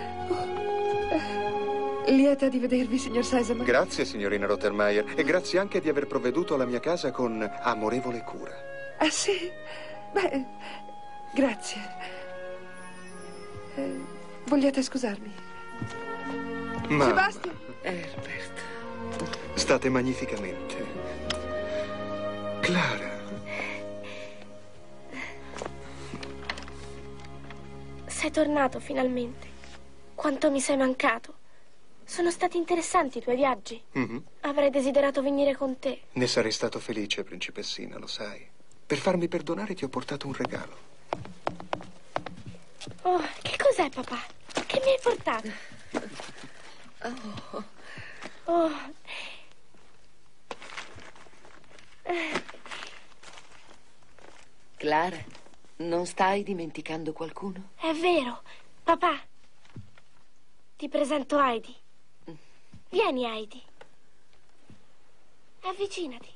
N: Lieta di vedervi, signor Seseman.
L: Grazie, signorina Rottermeier, e grazie anche di aver provveduto alla mia casa con amorevole cura.
N: Ah, sì? Beh, grazie. Vogliate scusarmi?
L: Ma
N: Sebastian!
R: Herbert.
L: state magnificamente. Clara.
C: Sei tornato finalmente. Quanto mi sei mancato. Sono stati interessanti i tuoi viaggi. Avrei desiderato venire con te.
L: Ne sarei stato felice, principessina, lo sai. Per farmi perdonare ti ho portato un regalo.
C: Oh, che cos'è, papà? Che mi hai portato? Oh.
R: Clara, non stai dimenticando qualcuno?
C: È vero. Papà, ti presento Heidi. Vieni, Heidi. Avvicinati.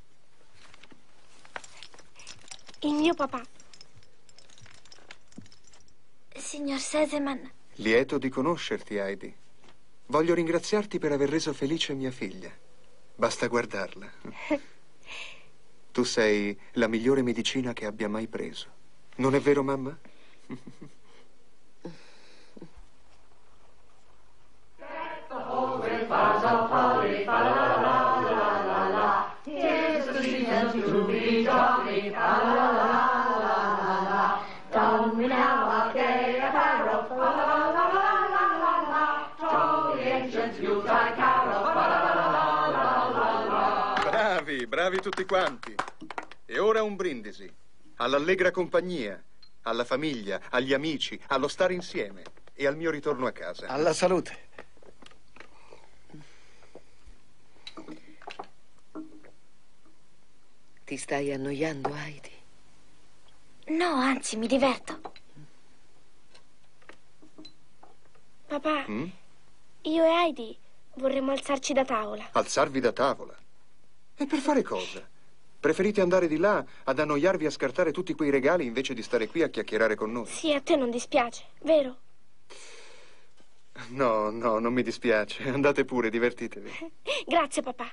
C: Il mio papà.
I: Signor Seseman.
L: Lieto di conoscerti, Heidi. Voglio ringraziarti per aver reso felice mia figlia. Basta guardarla. Tu sei la migliore medicina che abbia mai preso. Non è vero, mamma?
A: Don we now our gay apparel, la la la la la la la, show the ancients Yuletide.
L: tutti quanti. E ora un brindisi. All'allegra compagnia, alla famiglia, agli amici, allo stare insieme e al mio ritorno a casa.
Q: Alla salute.
R: Ti stai annoiando, Heidi?
I: No, anzi, mi diverto. Papà, io e Heidi vorremmo alzarci da tavola.
L: Alzarvi da tavola? E per fare cosa? Preferite andare di là ad annoiarvi a scartare tutti quei regali invece di stare qui a chiacchierare con noi?
I: Sì, a te non dispiace, vero?
L: No, non mi dispiace. Andate pure, divertitevi.
I: Grazie, papà.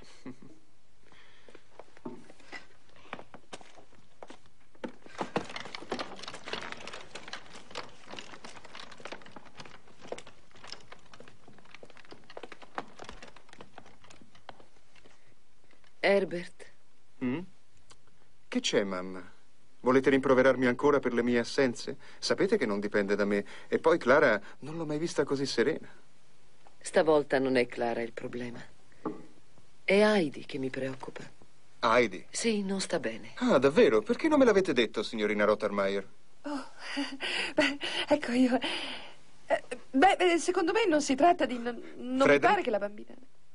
R: Herbert.
L: Che c'è, mamma? Volete rimproverarmi ancora per le mie assenze? Sapete che non dipende da me. E poi Clara non l'ho mai vista così serena.
R: Stavolta non è Clara il problema. È Heidi che mi preoccupa.
L: Heidi?
R: Sì, non sta bene.
L: Ah, davvero? Perché non me l'avete detto, signorina Rothermeier?
N: Oh, beh, ecco io... secondo me non si tratta di... Non mi pare che la bambina...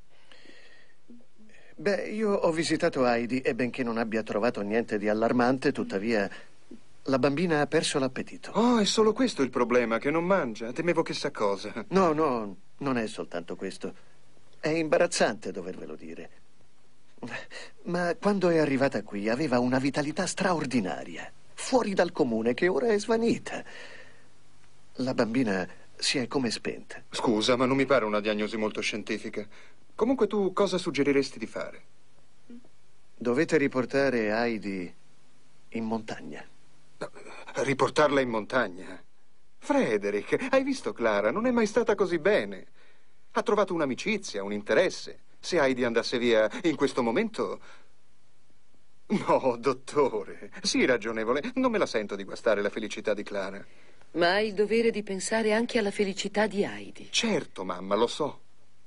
Q: Beh, io ho visitato Heidi e benché non abbia trovato niente di allarmante, tuttavia la bambina ha perso l'appetito.
L: Oh, è solo questo il problema, che non mangia. Temevo chissà cosa.
Q: No, non è soltanto questo. È imbarazzante dovervelo dire. Ma quando è arrivata qui aveva una vitalità straordinaria, fuori dal comune, che ora è svanita. La bambina si è come spenta.
L: Scusa, ma non mi pare una diagnosi molto scientifica. Comunque tu cosa suggeriresti di fare?
Q: Dovete riportare Heidi in montagna.
L: Riportarla in montagna? Frederick, hai visto Clara? Non è mai stata così bene. Ha trovato un'amicizia, un interesse. Se Heidi andasse via in questo momento... No, dottore, sii ragionevole. Non me la sento di guastare la felicità di Clara.
R: Ma hai il dovere di pensare anche alla felicità di Heidi.
L: Certo, mamma, lo so.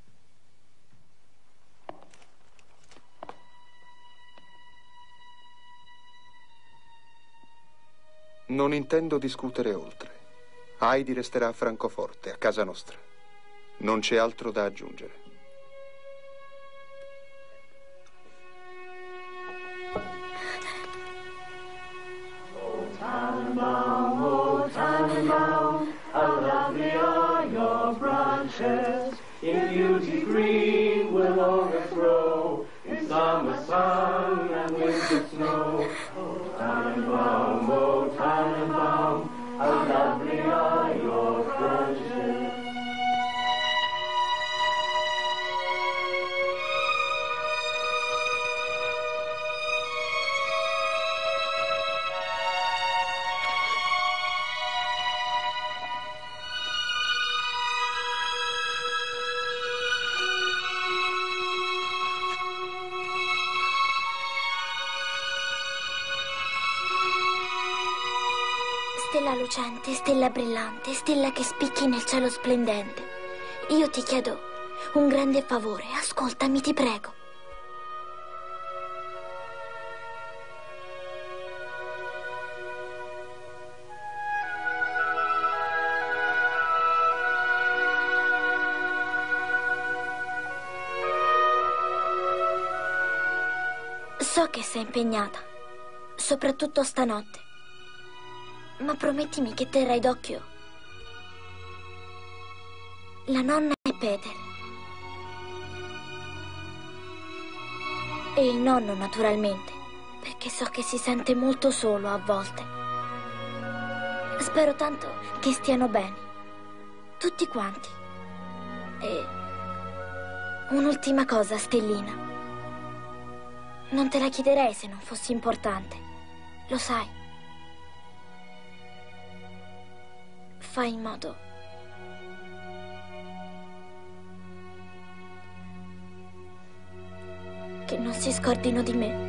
L: Non intendo discutere oltre. Heidi resterà a Francoforte, a casa nostra. Non c'è altro da aggiungere.
T: Tannenbaum, oh Tannenbaum, how lovely are your branches. In beauty green will always grow, in summer sun and winter snow. Oh Tannenbaum, how lovely are your branches.
I: Stella lucente, stella brillante, stella che spicchi nel cielo splendente. Io ti chiedo un grande favore, ascoltami, ti prego. So che sei impegnata, soprattutto stanotte. Ma promettimi che terrai d'occhio la nonna e Peter. E il nonno, naturalmente, perché so che si sente molto solo a volte. Spero tanto che stiano bene, tutti quanti. E un'ultima cosa, Stellina. Non te la chiederei se non fossi importante, lo sai. Fai in modo che non si scordino di me.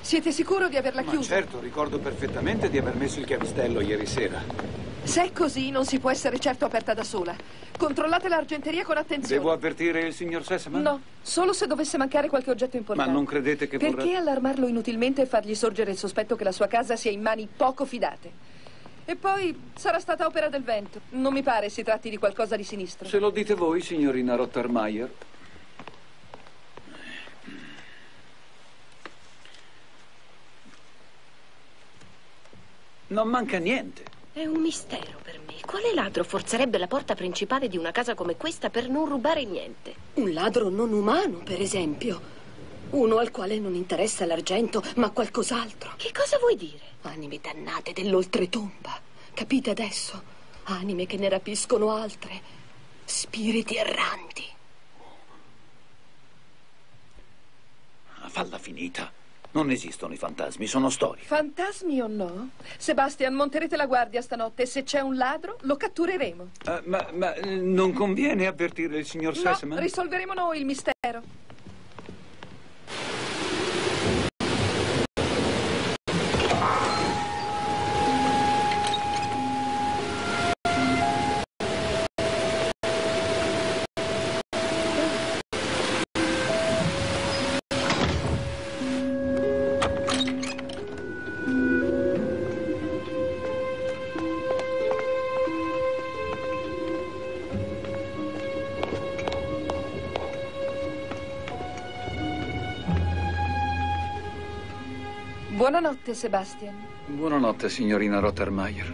N: Siete sicuro di averla chiusa?
O: Certo, ricordo perfettamente di aver messo il chiavistello ieri sera.
N: Se è così, non si può essere certo aperta da sola. Controllate l'argenteria con attenzione.
O: Devo avvertire il signor Sesemann?
N: No, solo se dovesse mancare qualche oggetto importante.
O: Ma non credete che vorrà...
N: Perché allarmarlo inutilmente e fargli sorgere il sospetto che la sua casa sia in mani poco fidate? E poi sarà stata opera del vento. Non mi pare si tratti di qualcosa di sinistro.
O: Se lo dite voi, signorina Rottermeier. Non manca niente.
G: È un mistero per me. Quale ladro forzerebbe la porta principale di una casa come questa per non rubare niente? Un ladro non umano, per esempio. Uno al quale non interessa l'argento, ma qualcos'altro. Che cosa vuoi dire? Anime dannate dell'oltretomba. Capite adesso? Anime che ne rapiscono altre. Spiriti erranti.
O: Falla finita. Non esistono i fantasmi, sono storie.
N: Fantasmi o no? Sebastian, monterete la guardia stanotte e se c'è un ladro, lo cattureremo.
O: Ma non conviene avvertire il signor Sesemann?
N: No, risolveremo noi il mistero. Buonanotte, Sebastian.
O: Buonanotte, signorina Rottermeier.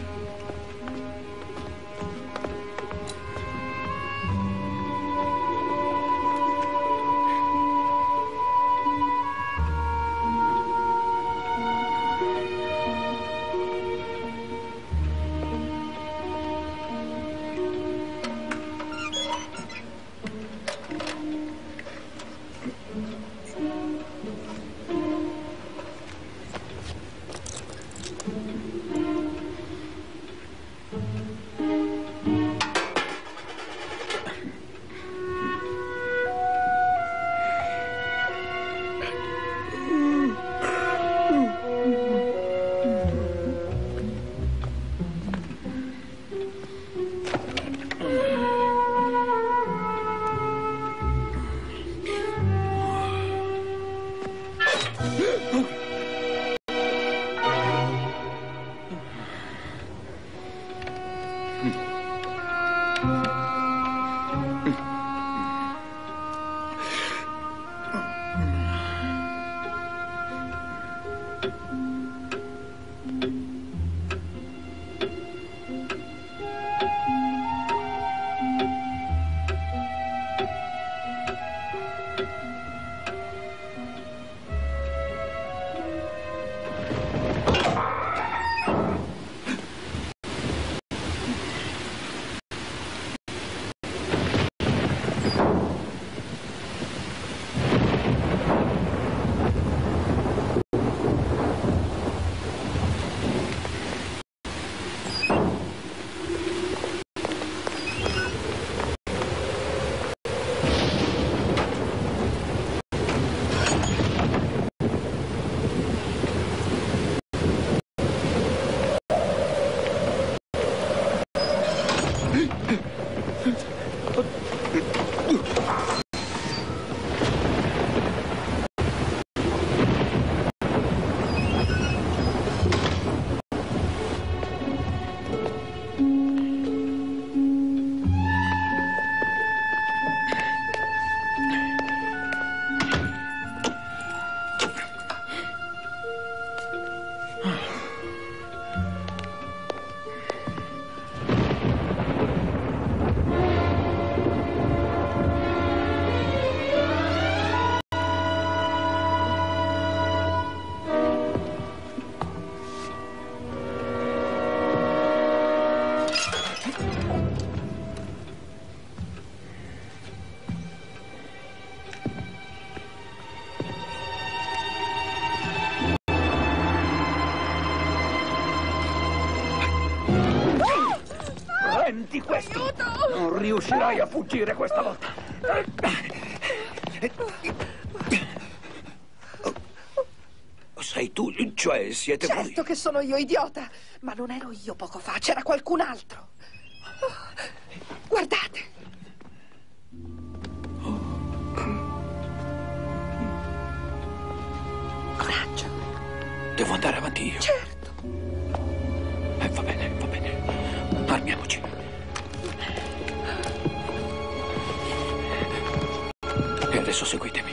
A: Prendi questo! Aiuto! Non riuscirai a fuggire questa volta!
U: Cioè, siete voi?
N: Certo che sono io, idiota! Ma non ero io poco fa, c'era qualcun altro. Oh, guardate! Coraggio.
U: Devo andare avanti io?
N: Certo.
U: Va bene, va bene. Armiamoci. E adesso seguitemi.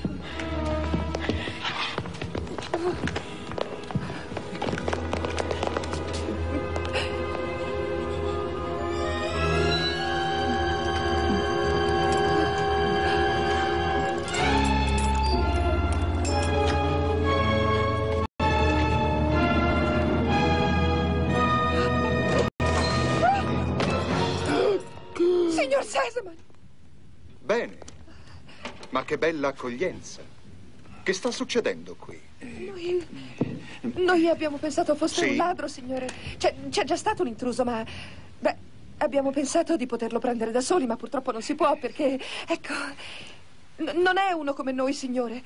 N: Signor Sesemann!
L: Bene. Ma che bella accoglienza. Che sta succedendo qui?
N: Noi abbiamo pensato fosse
L: Sì?
N: un ladro, signore. C'è già stato un intruso, ma... Beh, abbiamo pensato di poterlo prendere da soli, ma purtroppo non si può perché... Ecco... non è uno come noi, signore.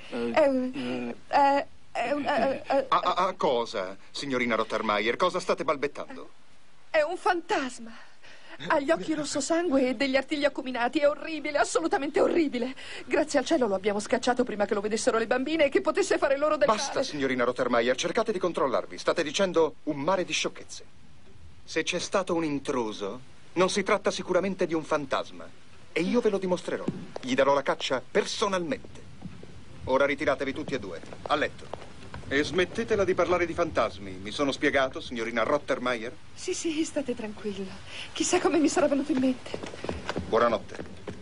N: È un...
L: Cosa, signorina Rottermeier? Cosa state balbettando?
N: È un fantasma. Ha gli occhi rosso sangue e degli artigli acuminati. È orribile, assolutamente orribile. Grazie al cielo lo abbiamo scacciato prima che lo vedessero le bambine e che potesse fare loro del
L: Basta,
N: male.
L: signorina Rottermeier, cercate di controllarvi. State dicendo un mare di sciocchezze. Se c'è stato un intruso, non si tratta sicuramente di un fantasma. E io ve lo dimostrerò. Gli darò la caccia personalmente. Ora ritiratevi tutti e due. A letto. E smettetela di parlare di fantasmi. Mi sono spiegato, signorina Rottermeier?
N: Sì, state tranquillo. Chissà come mi sarà venuto in mente.
L: Buonanotte.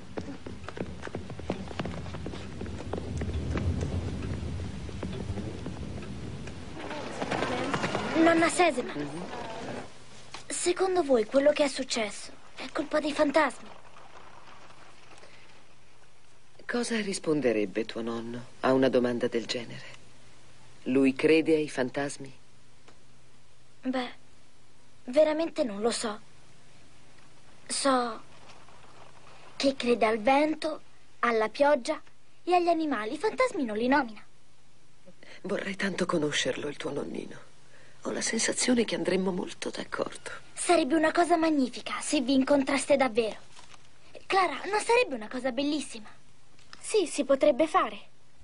I: Nonna Sesemann, secondo voi quello che è successo è colpa dei fantasmi?
R: Cosa risponderebbe tuo nonno a una domanda del genere? Lui crede ai fantasmi?
I: Beh, veramente non lo so. So che crede al vento, alla pioggia e agli animali. I fantasmi non li nomina.
R: Vorrei tanto conoscerlo, il tuo nonnino. Ho la sensazione che andremmo molto d'accordo.
I: Sarebbe una cosa magnifica se vi incontraste davvero. Clara, non sarebbe una cosa bellissima?
C: Sì, si potrebbe fare.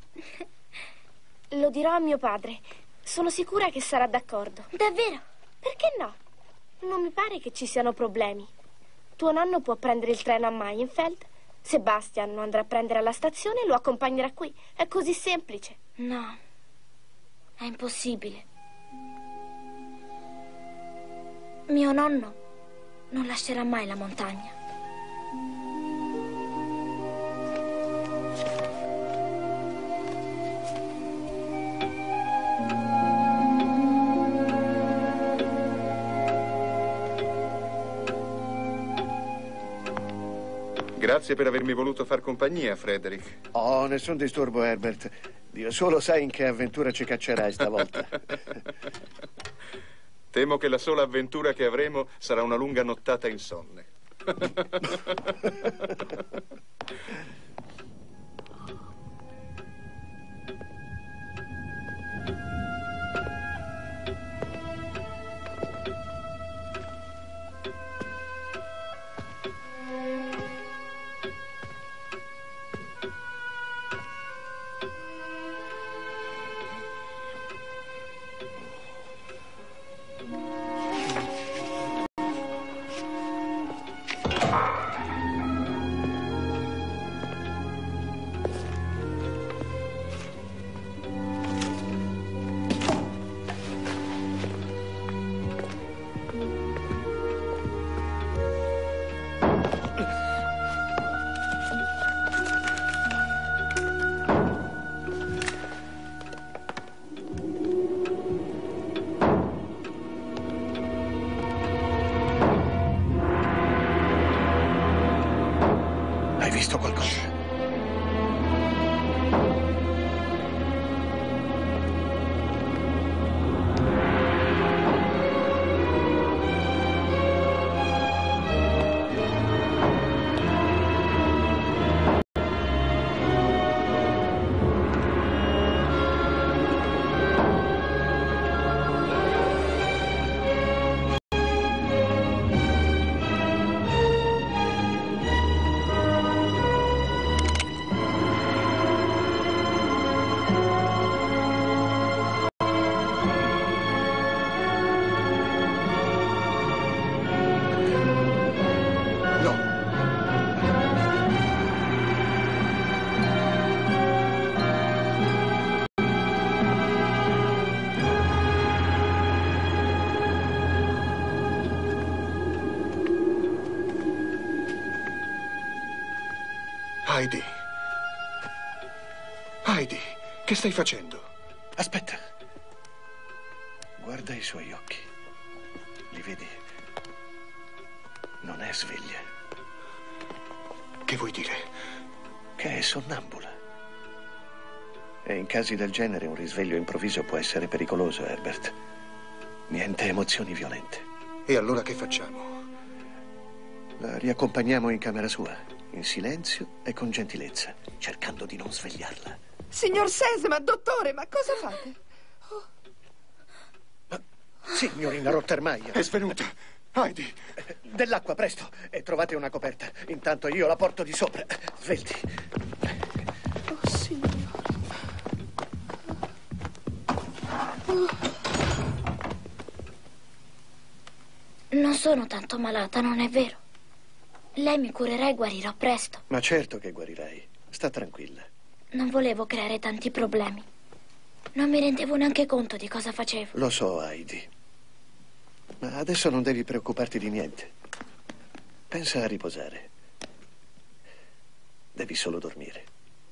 C: Lo dirò a mio padre. Sono sicura che sarà d'accordo.
I: Davvero?
C: Perché no? Non mi pare che ci siano problemi. Tuo nonno può prendere il treno a Maienfeld. Sebastian lo andrà a prendere alla stazione e lo accompagnerà qui. È così semplice.
I: No, è impossibile. Mio nonno non lascerà mai la montagna.
L: Grazie per avermi voluto far compagnia, Frederick.
Q: Oh, nessun disturbo, Herbert. Dio solo sai in che avventura ci caccerai stavolta.
L: Temo che la sola avventura che avremo sarà una lunga nottata insonne. Heidi. Heidi, che stai facendo?
Q: Aspetta. Guarda i suoi occhi. Li vedi? Non è sveglia.
L: Che vuoi dire?
Q: Che è sonnambula. E in casi del genere un risveglio improvviso può essere pericoloso, Herbert. Niente emozioni violente.
L: E allora che facciamo?
Q: La riaccompagniamo in camera sua, in silenzio e con gentilezza, cercando di non svegliarla.
N: Signor Sesema, dottore, ma cosa fate?
Q: Signorina Rottermeier.
L: È svenuta. Heidi.
Q: Dell'acqua, presto. E trovate una coperta. Intanto io la porto di sopra. Svelti.
N: Oh, signore.
I: Non sono tanto malata, non è vero? Lei mi curerà e guarirò presto.
Q: Ma certo che guarirai. Sta tranquilla.
I: Non volevo creare tanti problemi. Non mi rendevo neanche conto di cosa facevo.
Q: Lo so, Heidi. Ma adesso non devi preoccuparti di niente. Pensa a riposare. Devi solo dormire.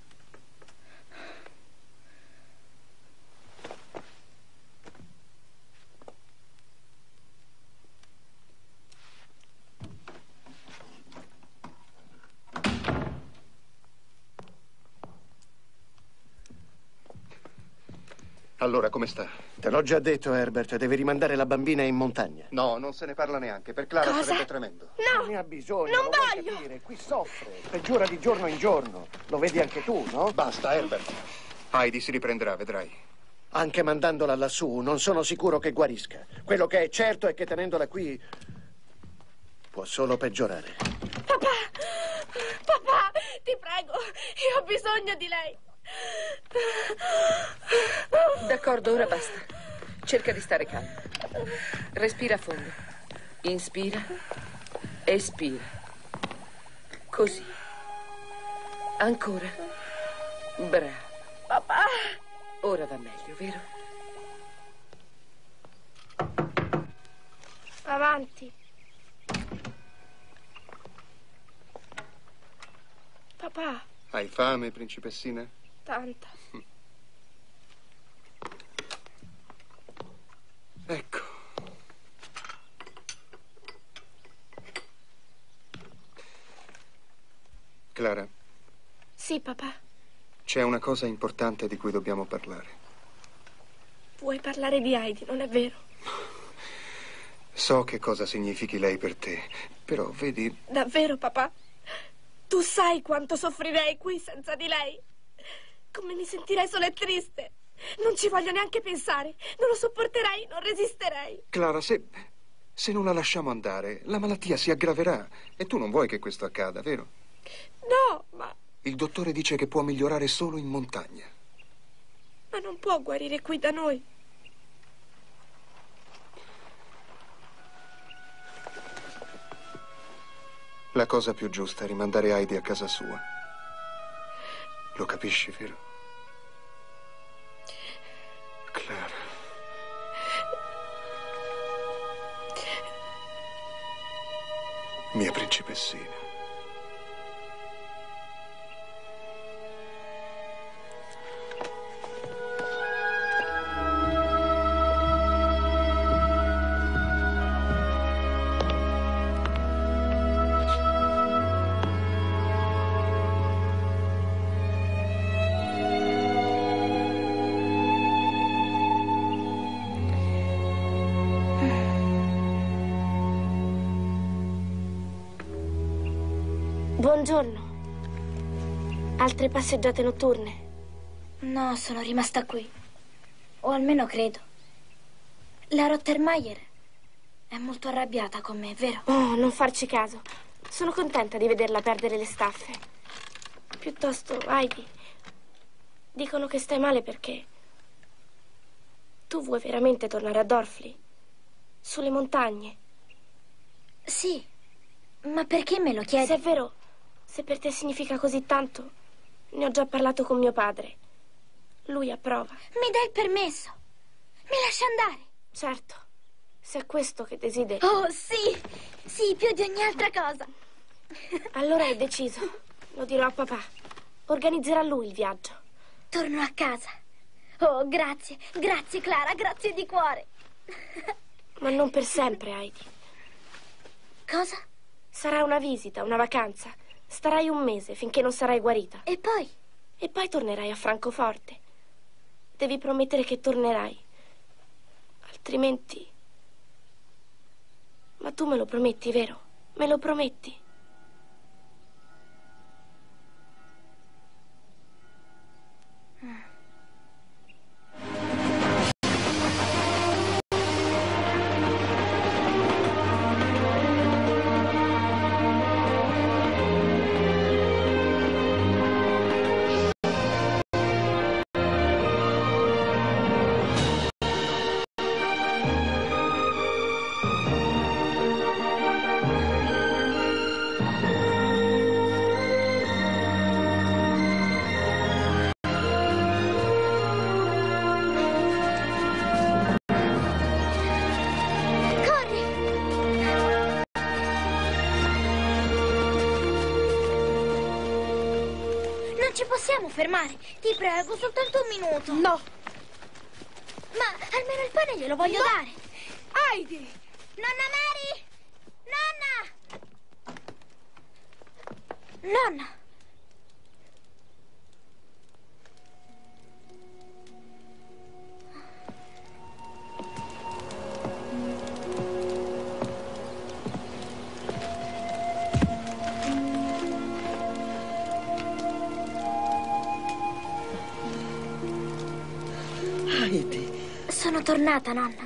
L: Allora, come sta?
Q: Te l'ho già detto, Herbert, devi rimandare la bambina in montagna.
L: No, non se ne parla neanche. Per Clara
I: Cosa?
L: sarebbe tremendo.
Q: Non ne ha bisogno.
I: Non
Q: lo vuoi
I: voglio!
Q: capire? Qui soffre, peggiora di giorno in giorno. Lo vedi anche tu, no?
L: Basta, Herbert. Heidi si riprenderà, vedrai.
Q: Anche mandandola lassù, non sono sicuro che guarisca. Quello che è certo è che tenendola qui può solo peggiorare.
C: Papà! Papà, ti prego, io ho bisogno di lei.
R: D'accordo, ora basta. Cerca di stare calmo. Respira a fondo. Inspira. Espira. Così. Ancora. Bravo.
C: Papà!
R: Ora va meglio, vero?
C: Avanti. Papà,
L: Hai fame, principessina?
C: tanta.
L: Ecco. Clara,
C: Sì, papà.
L: c'è una cosa importante di cui dobbiamo parlare.
C: Vuoi parlare di Heidi, non è vero?
L: So che cosa significhi lei per te, però vedi,
C: Davvero, papà? Tu sai quanto soffrirei qui senza di lei? Come mi sentirei sola e triste. Non ci voglio neanche pensare. Non lo sopporterei, non resisterei.
L: Clara, se non la lasciamo andare, la malattia si aggraverà e tu non vuoi che questo accada, vero?
C: No, ma
L: Il dottore dice che può migliorare solo in montagna.
C: non può guarire qui da noi.
L: La cosa più giusta è rimandare Heidi a casa sua. Lo capisci, vero? Clara. Mia principessina.
C: Buongiorno. Altre passeggiate notturne?
I: No, sono rimasta qui. O almeno credo. La Rottermeier è molto arrabbiata con me, vero?
C: Oh, non farci caso. Sono contenta di vederla perdere le staffe. Piuttosto, Heidi, dicono che stai male perché tu vuoi veramente tornare a Dorfli? Sulle montagne?
I: Sì, ma perché me lo chiedi?
C: Se è vero, se per te significa così tanto, ne ho già parlato con mio padre. Lui approva.
I: Mi dai il permesso? Mi lascia andare?
C: Certo, se è questo che desideri.
I: Oh, sì! Sì, più di ogni altra cosa.
C: Allora è deciso. Lo dirò a papà. Organizzerà lui il viaggio.
I: Torno a casa. Oh, grazie. Grazie, Clara. Grazie di cuore.
C: Ma non per sempre, Heidi.
I: Cosa?
C: Sarà una visita, una vacanza. Starai un mese finché non sarai guarita.
I: E poi?
C: E poi tornerai a Francoforte. Devi promettere che tornerai. Altrimenti... Ma tu me lo prometti, vero? Me lo prometti?
I: Fermare, ti prego, soltanto un minuto.
C: No.
I: Ma almeno il pane glielo voglio dare.
C: Heidi!
I: Nonna Mary! Nonna! Nonna! Sono tornata, nonna.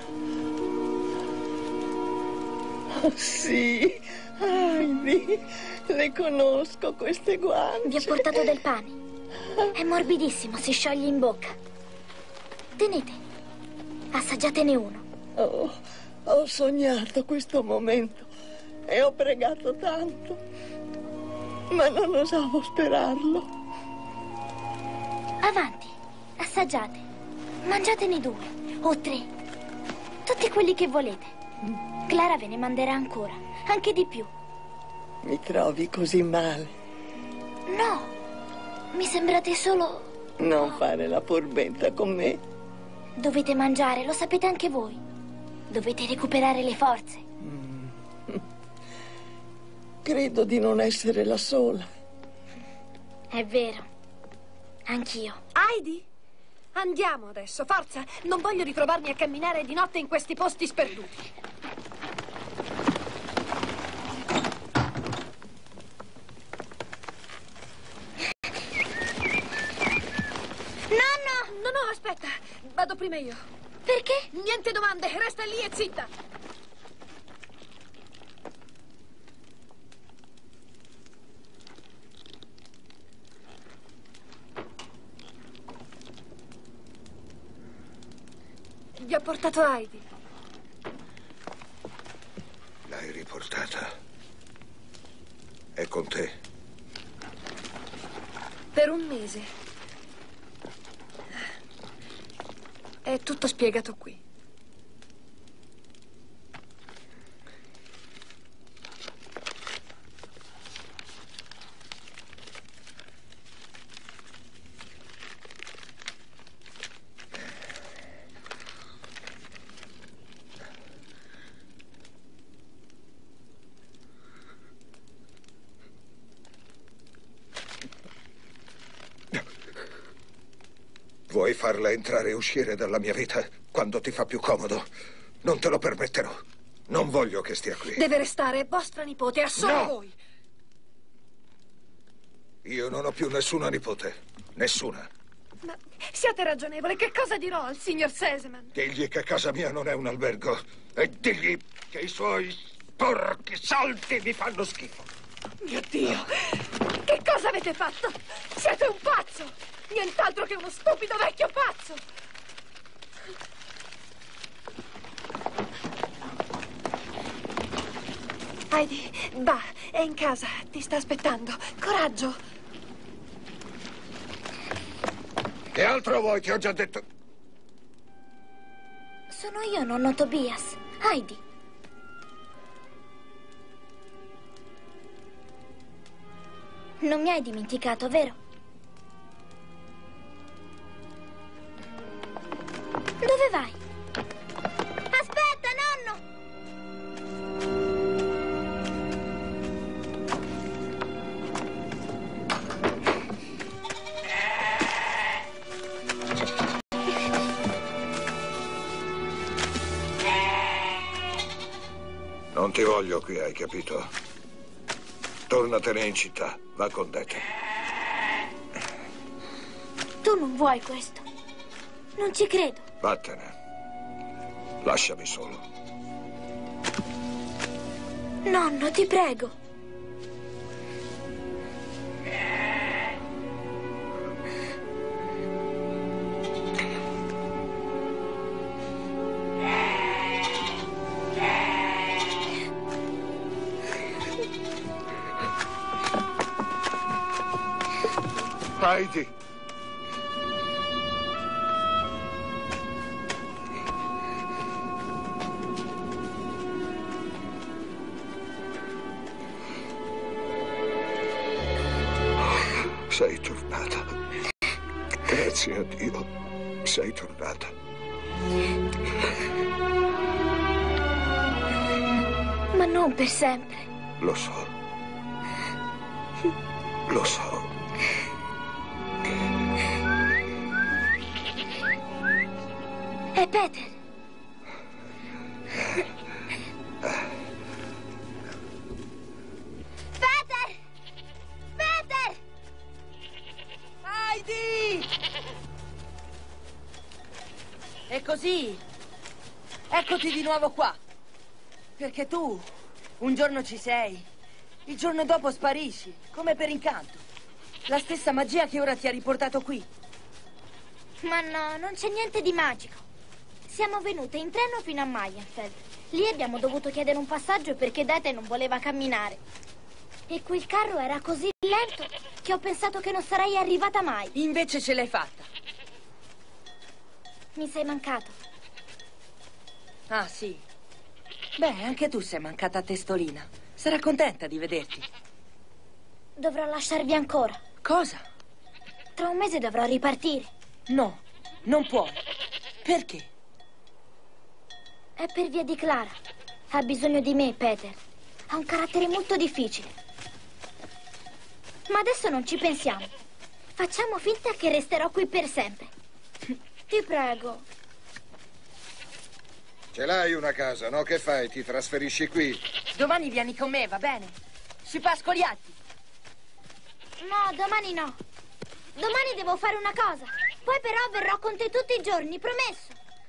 J: Oh, sì, Heidi, le conosco queste guance.
I: Vi ho portato del pane. È morbidissimo, si scioglie in bocca. Tenete, assaggiatene uno.
J: Oh, ho sognato questo momento e ho pregato tanto, ma non osavo sperarlo.
I: Avanti, assaggiate. Mangiatene 2 o 3. Tutti quelli che volete. Clara ve ne manderà ancora, anche di più.
J: Mi trovi così male?
I: No, mi sembrate solo...
J: Non fare la furbetta con me.
I: Dovete mangiare, lo sapete anche voi. Dovete recuperare le forze.
J: Credo di non essere la sola.
I: È vero. Anch'io.
C: Heidi? Andiamo adesso, forza! Non voglio ritrovarmi a camminare di notte in questi posti sperduti.
I: Nonno!
C: No, aspetta. Vado prima io.
I: Perché?
C: Niente domande, resta lì e zitta. Vi ho portato Heidi.
A: L'hai riportata. È con te.
C: Per un mese. È tutto spiegato qui.
A: Vuoi farla entrare e uscire dalla mia vita quando ti fa più comodo? Non te lo permetterò. Non voglio che stia qui.
C: Deve restare, è vostra nipote, a solo
A: No!
C: voi.
A: Io non ho più nessuna nipote. Nessuna.
C: Ma siate ragionevole, che cosa dirò al signor Sesemann?
A: Digli che casa mia non è un albergo. E digli che i suoi sporchi salti mi fanno schifo.
C: Mio Dio! Che cosa avete fatto? Siete un pazzo! Nient'altro che uno stupido vecchio pazzo! Heidi, va, è in casa, ti sta aspettando. Coraggio!
A: Che altro vuoi? Ti ho già detto.
I: Sono io, nonno Tobias. Heidi. Non mi hai dimenticato, vero? Dove vai? Aspetta, nonno!
B: Non ti voglio qui, hai capito? Tornatene in città, va con Dete.
I: Tu non vuoi questo. Non ci credo.
B: Vattene. Lasciami solo.
I: Nonno, ti prego.
B: Heidi! Sei tornata. Grazie a Dio, sei tornata.
I: Ma non per sempre.
B: Lo so. Lo so.
I: È Peter. Peter! Peter!
D: Heidi! E così, eccoti di nuovo qua. Perché tu un giorno ci sei, il giorno dopo sparisci, come per incanto. La stessa magia che ora ti ha riportato qui.
I: Ma no, non c'è niente di magico. Siamo venute in treno fino a Maienfeld. Lì abbiamo dovuto chiedere un passaggio perché Dete non voleva camminare. E quel carro era così lento che ho pensato che non sarei arrivata mai.
D: Invece ce l'hai fatta.
I: Mi sei mancato.
D: Ah, sì. Beh, anche tu sei mancata a Testolina. Sarà contenta di vederti.
I: Dovrò lasciarvi ancora.
D: Cosa?
I: Tra un mese dovrò ripartire.
D: No, non puoi. Perché?
I: È per via di Clara. Ha bisogno di me, Peter. Ha un carattere molto difficile. Ma adesso non ci pensiamo. Facciamo finta che resterò qui per sempre. Ti prego.
B: Ce l'hai una casa, no? Che fai? Ti trasferisci qui?
D: Domani vieni con me, va bene? Si pascoliatti.
I: No, domani no. Domani devo fare una cosa. Poi però verrò con te tutti i giorni, promesso.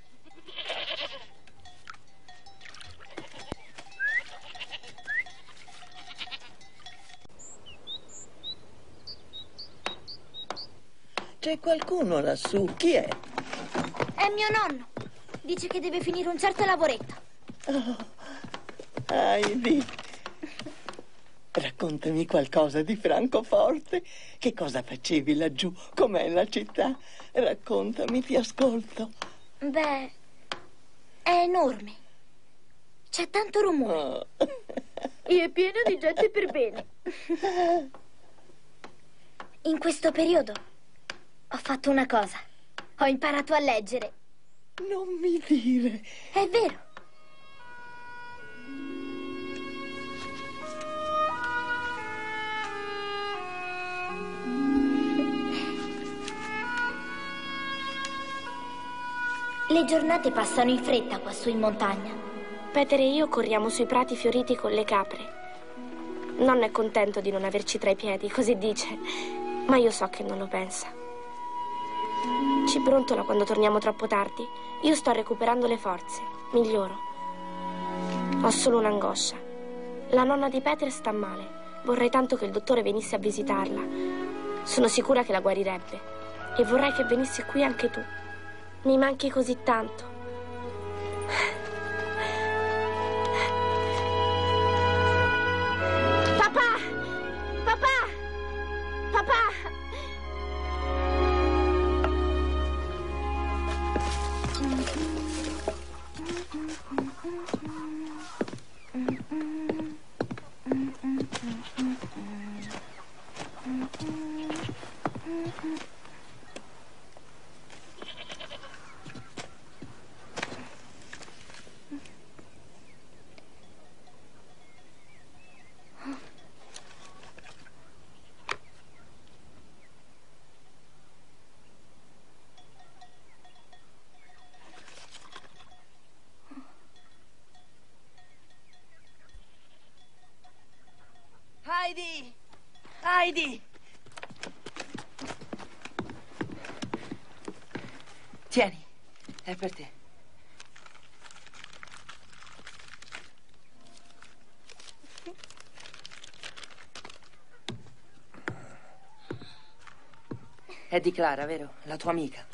J: C'è qualcuno lassù. Chi è?
I: È mio nonno. Dice che deve finire un certo lavoretto.
J: Oh, Heidi. Raccontami qualcosa di Francoforte. Che cosa facevi laggiù? Com'è la città? Raccontami, ti ascolto.
I: Beh, è enorme. C'è tanto rumore.
J: Oh.
I: E è pieno di gente per bene. In questo periodo ho fatto una cosa. Ho imparato a leggere.
J: Non mi dire.
I: È vero. Le giornate passano in fretta quassù in montagna.
C: Peter e io corriamo sui prati fioriti con le capre. Nonno è contento di non averci tra i piedi, così dice. Ma io so che non lo pensa. Ci brontola quando torniamo troppo tardi. Io sto recuperando le forze. Miglioro. Ho solo un'angoscia. La nonna di Peter sta male. Vorrei tanto che il dottore venisse a visitarla. Sono sicura che la guarirebbe. E vorrei che venissi qui anche tu. Mi manchi così tanto. Papà! Papà! Papà!
D: Heidi! Tieni, è per te. È di Clara, vero? La tua amica.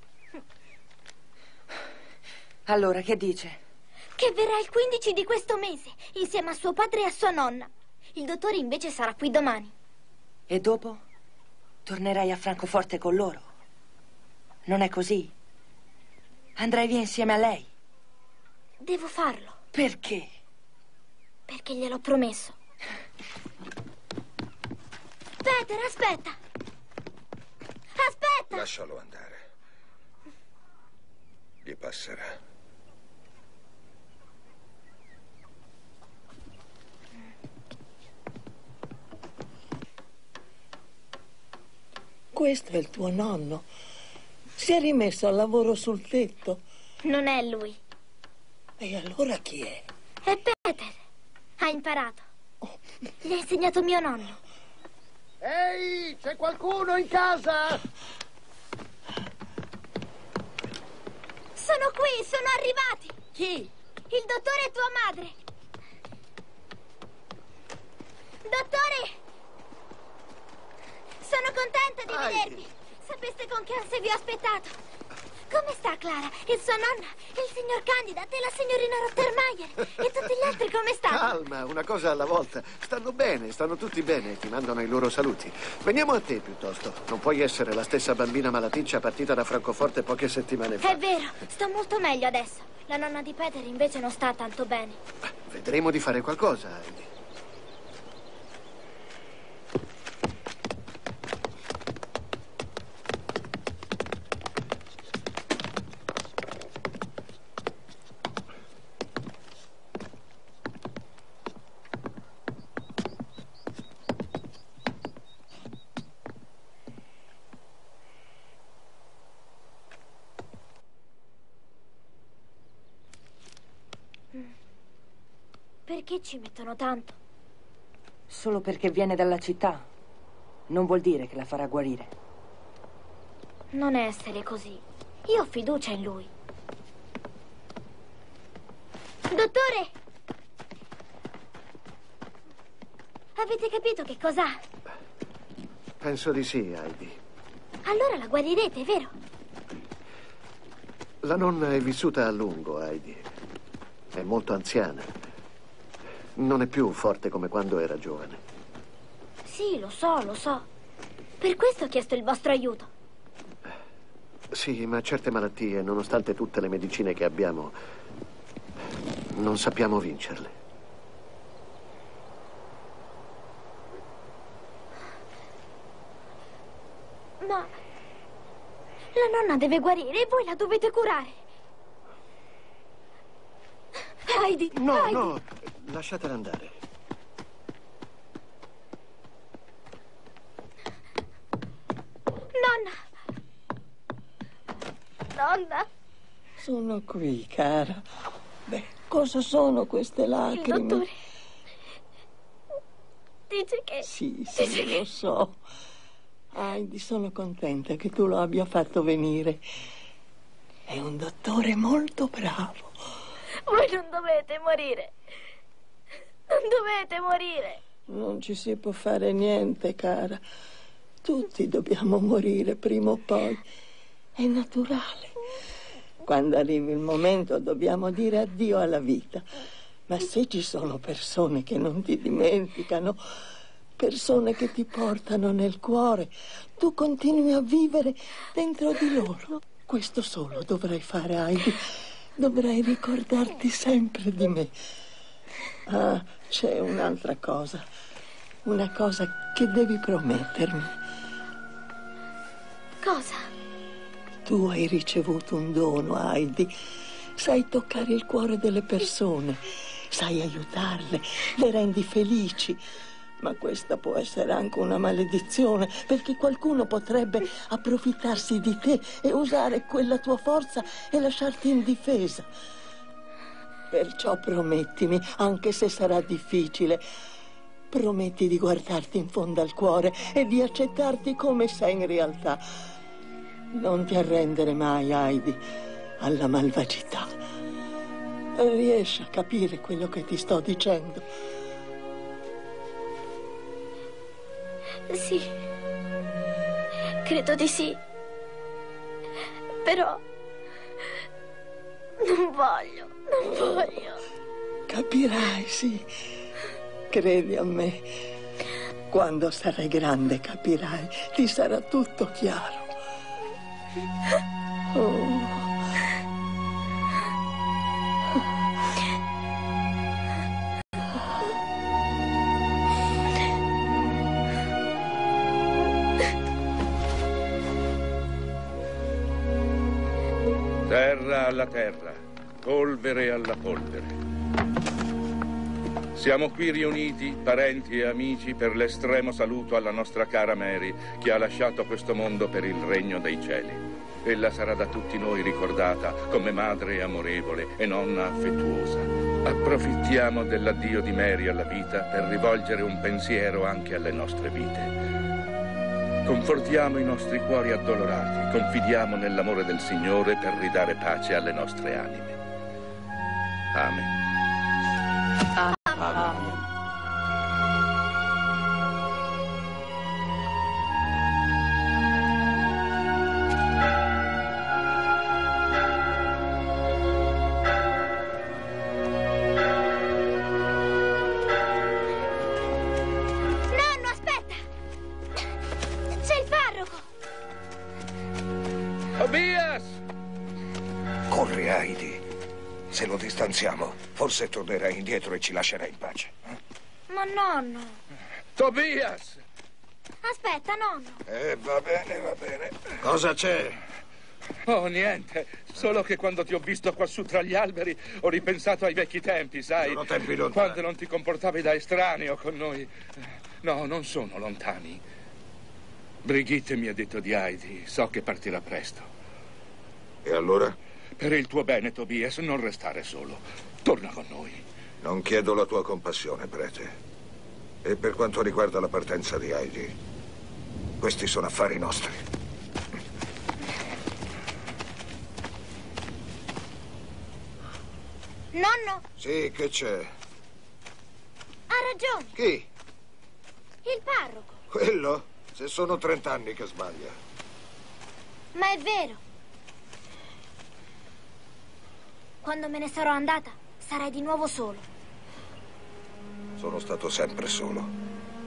D: Allora, che dice?
I: Che verrà il 15 di questo mese, insieme a suo padre e a sua nonna. Il dottore invece sarà qui domani.
D: E dopo? Tornerai a Francoforte con loro? Non è così? Andrai via insieme a lei?
I: Devo farlo.
D: Perché?
I: Perché gliel'ho promesso. Peter, aspetta! Aspetta!
B: Lascialo andare. Gli passerà.
J: Questo è il tuo nonno. Si è rimesso al lavoro sul tetto.
I: Non è lui.
J: E allora chi è?
I: È Peter. Ha imparato. Gli ha insegnato mio nonno.
Q: Ehi, c'è qualcuno in casa?
I: Sono qui, sono arrivati.
D: Chi?
I: Il dottore e tua madre. Dottore! Sono contenta di vedervi. Sapeste con che ansia vi ho aspettato. Come sta Clara, e sua nonna, e il signor Candidat e la signorina Rottermeier? E tutti gli altri come stanno?
Q: Calma, una cosa alla volta. Stanno bene, stanno tutti bene. Ti mandano i loro saluti. Veniamo a te piuttosto. Non puoi essere la stessa bambina malaticcia partita da Francoforte poche settimane fa.
I: È vero, sto molto meglio adesso. La nonna di Peter invece non sta tanto bene.
Q: Vedremo di fare qualcosa, Heidi.
I: Perché ci mettono tanto?
D: Solo perché viene dalla città. Non vuol dire che la farà guarire.
I: Non essere così. Io ho fiducia in lui. Dottore! Avete capito che cos'ha?
Q: Penso di sì, Heidi.
I: Allora la guarirete, vero?
Q: La nonna è vissuta a lungo, Heidi. È molto anziana. Non è più forte come quando era giovane.
I: Sì, lo so, lo so. Per questo ho chiesto il vostro aiuto.
Q: Sì, ma certe malattie, nonostante tutte le medicine che abbiamo, non sappiamo vincerle.
I: Ma la nonna deve guarire e voi la dovete curare. Heidi,
Q: No,
I: Heidi.
Q: no, lasciatela andare.
I: Nonna.
J: Sono qui, cara. Beh, cosa sono queste lacrime?
I: Il dottore dice che...
J: Sì, lo so. Heidi, sono contenta che tu lo abbia fatto venire. È un dottore molto bravo.
I: Voi non dovete morire. Non dovete morire.
J: Non ci si può fare niente, cara. Tutti dobbiamo morire prima o poi. È naturale. Quando arrivi il momento dobbiamo dire addio alla vita. Ma se ci sono persone che non ti dimenticano, persone che ti portano nel cuore, tu continui a vivere dentro di loro. Questo solo dovrai fare, Heidi. Dovrai ricordarti sempre di me. Ah, c'è un'altra cosa. Una cosa che devi promettermi.
I: Cosa?
J: Tu hai ricevuto un dono, Heidi. Sai toccare il cuore delle persone. Sai aiutarle. Le rendi felici. Ma questa può essere anche una maledizione, perché qualcuno potrebbe approfittarsi di te e usare quella tua forza e lasciarti indifesa. Perciò promettimi, anche se sarà difficile, Prometti di guardarti in fondo al cuore e di accettarti come sei in realtà. Non ti arrendere mai, Heidi, alla malvagità. Riesci a capire quello che ti sto dicendo?
I: Sì, credo di sì. Però non voglio.
J: Capirai, sì. Credi a me. Quando sarai grande capirai, ti sarà tutto chiaro. Oh.
K: Terra alla terra, polvere alla polvere. Siamo qui riuniti, parenti e amici, per l'estremo saluto alla nostra cara Mary, che ha lasciato questo mondo per il regno dei cieli. Ella sarà da tutti noi ricordata come madre amorevole e nonna affettuosa. Approfittiamo dell'addio di Mary alla vita per rivolgere un pensiero anche alle nostre vite. Confortiamo i nostri cuori addolorati, confidiamo nell'amore del Signore per ridare pace alle nostre anime. Amen.
D: Amen.
I: Nonno, aspetta! C'è il parroco!
B: Tobias! Corri, Heidi. Se lo distanziamo, forse tornerà indietro e ci lascerà in pace.
I: Ma nonno...
K: Tobias!
I: Aspetta, nonno.
B: Va bene. Cosa c'è?
K: Oh, niente. Solo che quando ti ho visto qua su tra gli alberi ho ripensato ai vecchi tempi, sai?
B: Sono tempi lontani.
K: Quando non ti comportavi da estraneo con noi. No, non sono lontani. Brigitte mi ha detto di Heidi. So che partirà presto.
B: E allora?
K: Per il tuo bene, Tobias, non restare solo. Torna con noi.
B: Non chiedo la tua compassione, prete. E per quanto riguarda la partenza di Heidi, questi sono affari nostri.
I: Nonno,
B: Sì, che c'è?
I: ha ragione.
B: Chi?
I: Il parroco.
B: Quello? Se sono 30 anni che sbaglia.
I: Ma è vero. Quando me ne sarò andata, sarai di nuovo solo.
B: Sono stato sempre solo.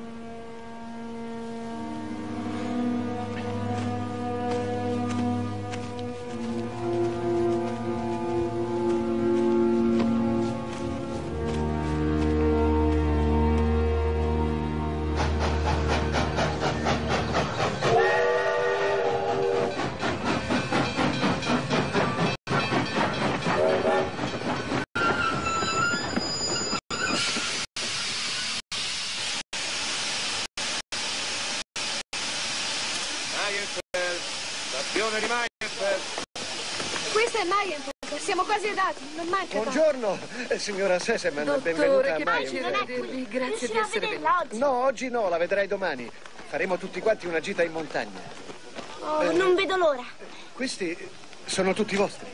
A: Stazione di Maienfeld.
C: Questa è Maienfeld. Siamo quasi andati. Non manca.
Q: Buongiorno, signora Sesemann, benvenuta a Maienfeld.
C: Dirvi grazie di essere venuti.
Q: No, oggi no, la vedrai domani. Faremo tutti quanti una gita in montagna.
I: Oh, non vedo l'ora.
Q: Questi sono tutti vostri?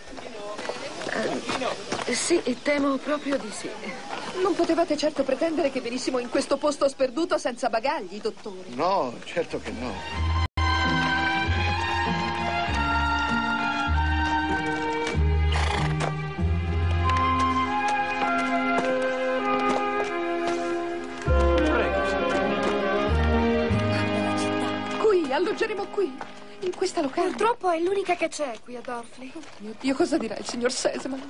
R: Sì, temo proprio di sì.
N: Non potevate certo pretendere che venissimo in questo posto sperduto senza bagagli, dottore.
Q: No, certo che no.
N: Alloggeremo qui, in questa locanda.
C: Purtroppo è l'unica che c'è qui ad Orfley.
N: Mio Dio, cosa dirà il signor Sesemann?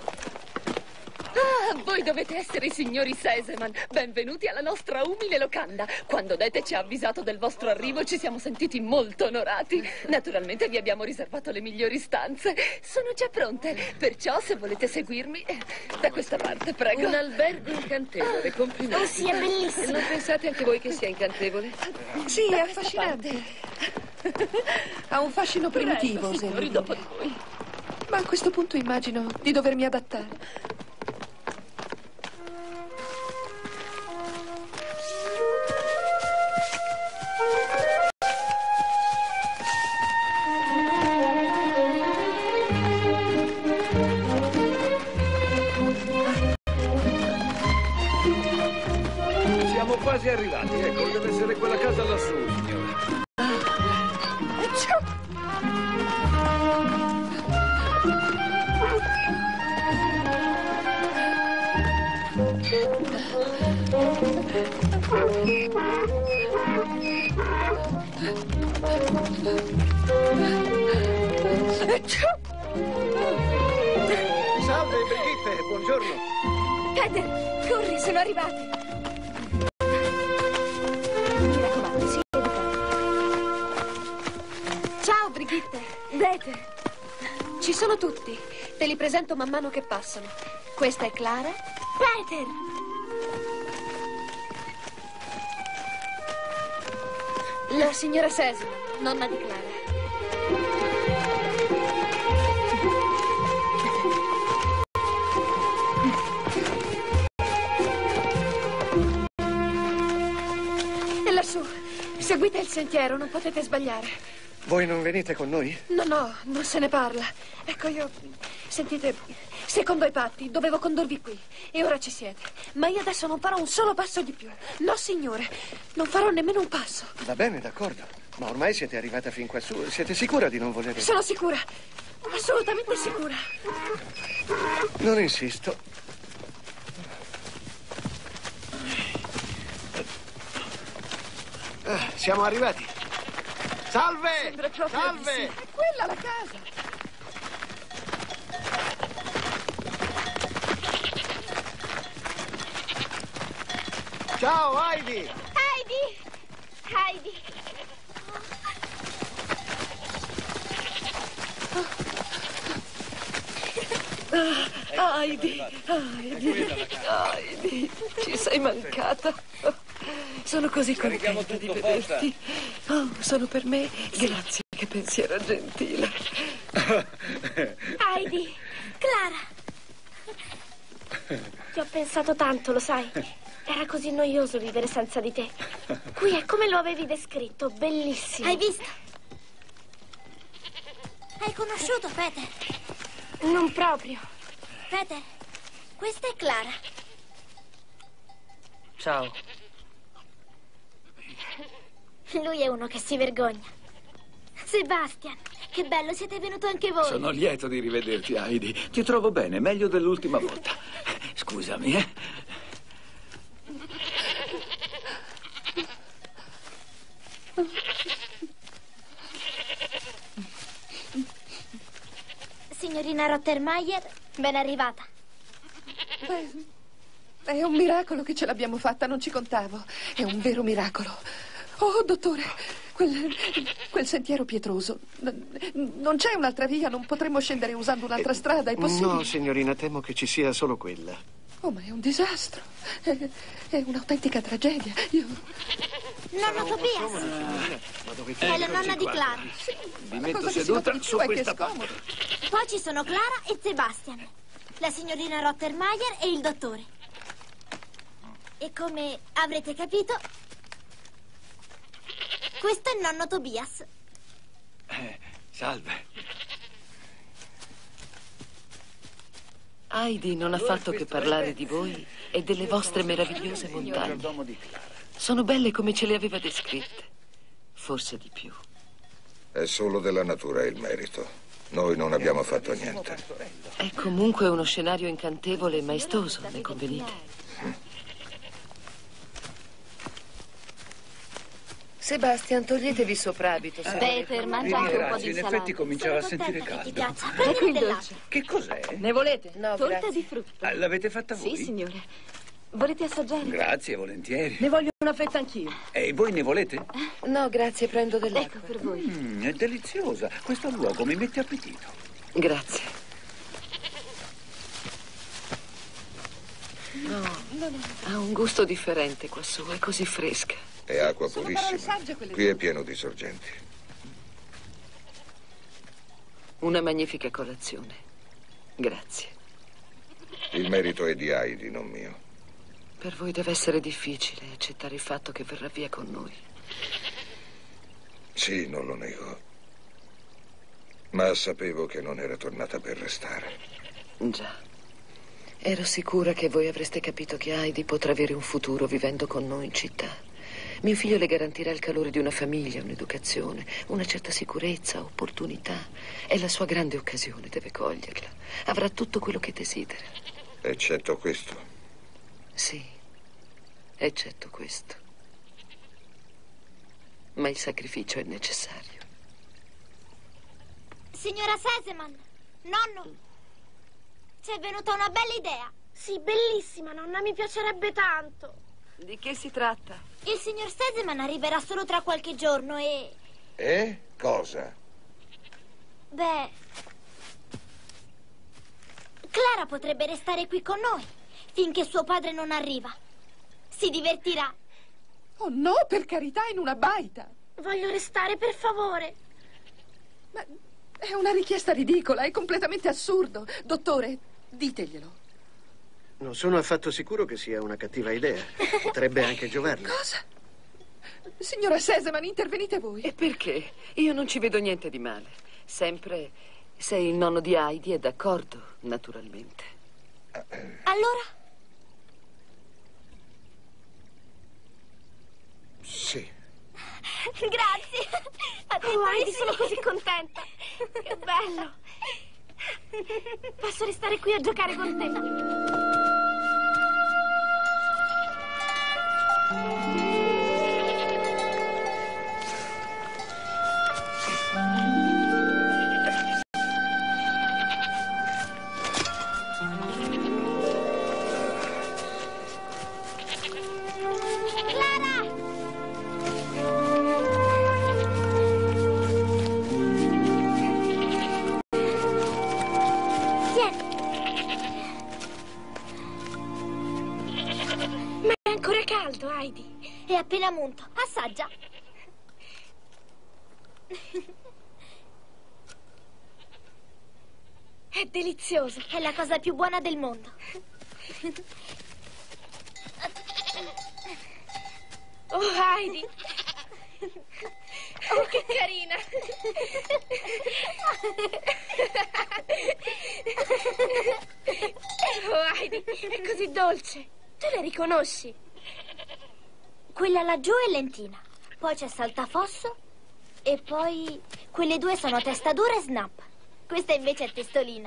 G: Ah, voi dovete essere i signori Sesemann. Benvenuti alla nostra umile locanda. Quando Dete ci ha avvisato del vostro arrivo ci siamo sentiti molto onorati. Naturalmente vi abbiamo riservato le migliori stanze. Sono già pronte, perciò se volete seguirmi da questa parte, prego.
R: Un albergo incantevole, complimenti.
I: Oh sì, è bellissimo.
R: Non pensate anche voi che sia incantevole?
N: Sì, è affascinante. Ha un fascino primitivo,
G: Prego, signori, dopo di voi.
N: Ma a questo punto immagino di dovermi adattare.
U: quasi arrivati. Ecco, deve essere quella casa lassù, signore.
Q: Salve, Brigitte, buongiorno.
C: Peter, corri, sono arrivati. Mi raccomando, sì. Ciao, Brigitte. Dete. Ci sono tutti. Te li presento man mano che passano. Questa è Clara. Peter! La signora Cesima, nonna di Clara. E lassù, seguite il sentiero, non potete sbagliare.
Q: Voi non venite con noi?
C: No, non se ne parla. Ecco, io... Sentite, secondo i patti, dovevo condurvi qui. E ora ci siete. Ma io adesso non farò un solo passo di più. No, signore, non farò nemmeno un passo.
Q: Va bene, d'accordo. Ma ormai siete arrivata fin quassù. Siete sicura di non volere?
C: Sono sicura. Assolutamente sicura.
Q: Non insisto. Siamo arrivati. Salve!
N: Sembra proprio
Q: Salve!
N: di sì. È quella la casa.
Q: Ciao, Heidi!
I: Heidi!
C: Heidi, ci sei mancata. Sono così contenta di vederti. Oh, sono per me. Grazie, che pensiero gentile.
I: Heidi, Clara. Ti ho pensato tanto, lo sai. Era così noioso vivere senza di te. Qui è come lo avevi descritto, bellissimo. Hai visto? Hai conosciuto Peter? Non proprio. Peter, questa è Clara.
R: Ciao.
I: Lui è uno che si vergogna. Sebastian, che bello, siete venuto anche voi.
U: Sono lieto di rivederti, Heidi. Ti trovo bene, meglio dell'ultima volta. Scusami,
I: Signorina Rottermeier, ben arrivata.
N: È un miracolo che ce l'abbiamo fatta, non ci contavo. È un vero miracolo. Oh, dottore, quel sentiero pietroso. Non c'è un'altra via? Non potremmo scendere usando un'altra strada? È possibile?
Q: No, signorina, temo che ci sia solo quella.
N: Oh, ma è un disastro. È un'autentica tragedia.
I: Nonno Tobias. È la nonna di Clara.
U: Vi metto seduta su questa
N: parte.
I: Poi ci sono Clara e Sebastian, la signorina Rottermeier e il dottore. E come avrete capito, questo è nonno Tobias.
U: Salve.
R: Heidi non ha fatto che parlare di voi e delle vostre meravigliose montagne. Sono belle come ce le aveva descritte. Forse di più.
B: È solo della natura il merito. Noi non abbiamo fatto niente.
R: È comunque uno scenario incantevole e maestoso, ne convenite? Sebastian, toglietevi il soprabito.
G: Peter, mangia anche un po' di
U: In
G: insalata.
U: effetti cominciava a sentire caldo.
G: Ecco il dolce.
U: Che cos'è?
G: Ne volete? No,
C: Torta
G: grazie.
C: di frutta.
U: L'avete fatta voi?
G: Sì, signore. Volete assaggiare?
U: Grazie, volentieri.
G: Ne voglio una fetta anch'io.
U: E voi ne volete?
R: No, grazie, prendo dell'acqua.
G: Ecco per voi.
U: È deliziosa. Questo luogo mi mette appetito.
R: Grazie. No, ha un gusto differente quassù, è così fresca.
B: È acqua purissima. Qui è pieno di sorgenti.
R: Una magnifica colazione. Grazie.
B: Il merito è di Heidi, non mio.
R: Per voi deve essere difficile accettare il fatto che verrà via con noi.
B: Sì, non lo nego. Ma sapevo che non era tornata per restare.
R: Già. Ero sicura che voi avreste capito che Heidi potrà avere un futuro vivendo con noi in città. Mio figlio le garantirà il calore di una famiglia, un'educazione, una certa sicurezza, opportunità. È la sua grande occasione, deve coglierla. Avrà tutto quello che desidera.
B: Eccetto questo.
R: Sì, eccetto questo. Ma il sacrificio è necessario.
I: Signora Sesemann, nonno, ci è venuta una bella idea.
C: Sì, bellissima, nonna, mi piacerebbe tanto.
R: Di che si tratta?
I: Il signor Sesemann arriverà solo tra qualche giorno e...
B: E? Cosa?
I: Beh... Clara potrebbe restare qui con noi finché suo padre non arriva. Si divertirà.
N: Oh no, per carità, in una baita.
C: Voglio restare, per favore.
N: Ma è una richiesta ridicola, è completamente assurdo. Dottore, diteglielo.
Q: Non sono affatto sicuro che sia una cattiva idea. Potrebbe anche giovarle.
N: Cosa? Signora Sesemann, intervenite voi.
R: E perché? Io non ci vedo niente di male. Sempre sei il nonno di Heidi, è d'accordo, naturalmente.
I: Allora?
B: Sì.
I: Grazie.
C: Oh, Heidi, sono così contenta. Che bello. Posso restare qui a giocare con te?
I: È appena munto. Assaggia.
C: È delizioso.
I: È la cosa più buona del mondo.
C: Oh, Heidi. Oh, che carina. Oh, Heidi, è così dolce. Tu le riconosci?
I: Quella laggiù è Lentina, poi c'è Saltafosso e poi quelle due sono Testadura e Snap. Questa invece è Testolina.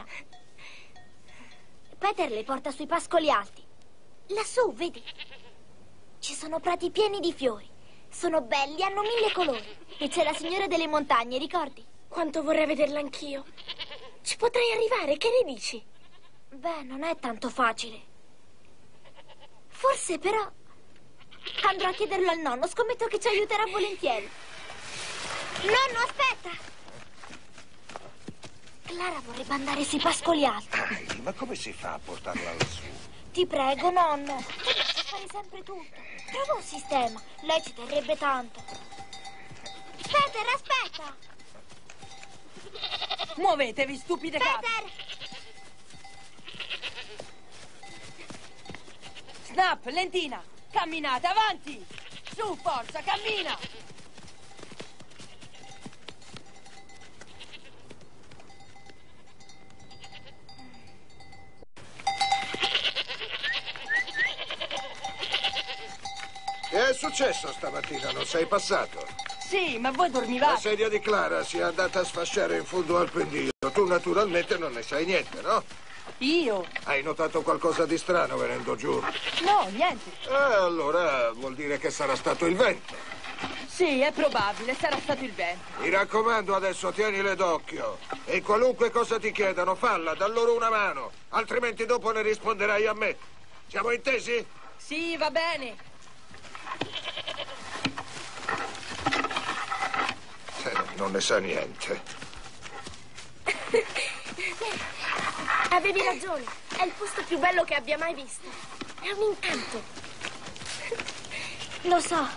I: Peter le porta sui pascoli alti. Lassù, vedi? Ci sono prati pieni di fiori. Sono belli, hanno 1000 colori. E c'è la signora delle montagne, ricordi?
C: Quanto vorrei vederla anch'io. Ci potrei arrivare, che ne dici?
I: Beh, non è tanto facile. Forse però... andrò a chiederlo al nonno, scommetto che ci aiuterà volentieri. Nonno, aspetta! Clara vorrebbe andare sui pascoli alti.
B: Heidi, ma come si fa a portarla lassù?
I: Ti prego, nonno. Devi fare sempre tutto. Trova un sistema. Lei ci terrebbe tanto. Peter, aspetta!
D: Muovetevi, stupide capre!
I: Peter!
D: Snap, Lentina! Camminate, avanti! Su, forza, cammina!
B: Che è successo stamattina? Non sei passato?
D: Sì, ma voi dormivate.
B: La sedia di Clara si è andata a sfasciare in fondo al pendio. Tu naturalmente non ne sai niente, no?
D: Io?
B: Hai notato qualcosa di strano venendo giù?
D: No, niente.
B: Allora vuol dire che sarà stato il vento.
D: Sì, è probabile, sarà stato il vento.
B: Mi raccomando, adesso tienile d'occhio. E qualunque cosa ti chiedano, falla, da loro una mano. Altrimenti dopo ne risponderai a me. Siamo intesi?
D: Sì, va bene.
B: Non ne sa niente.
C: Avevi ragione. È il posto più bello che abbia mai visto. È un incanto.
I: Lo so.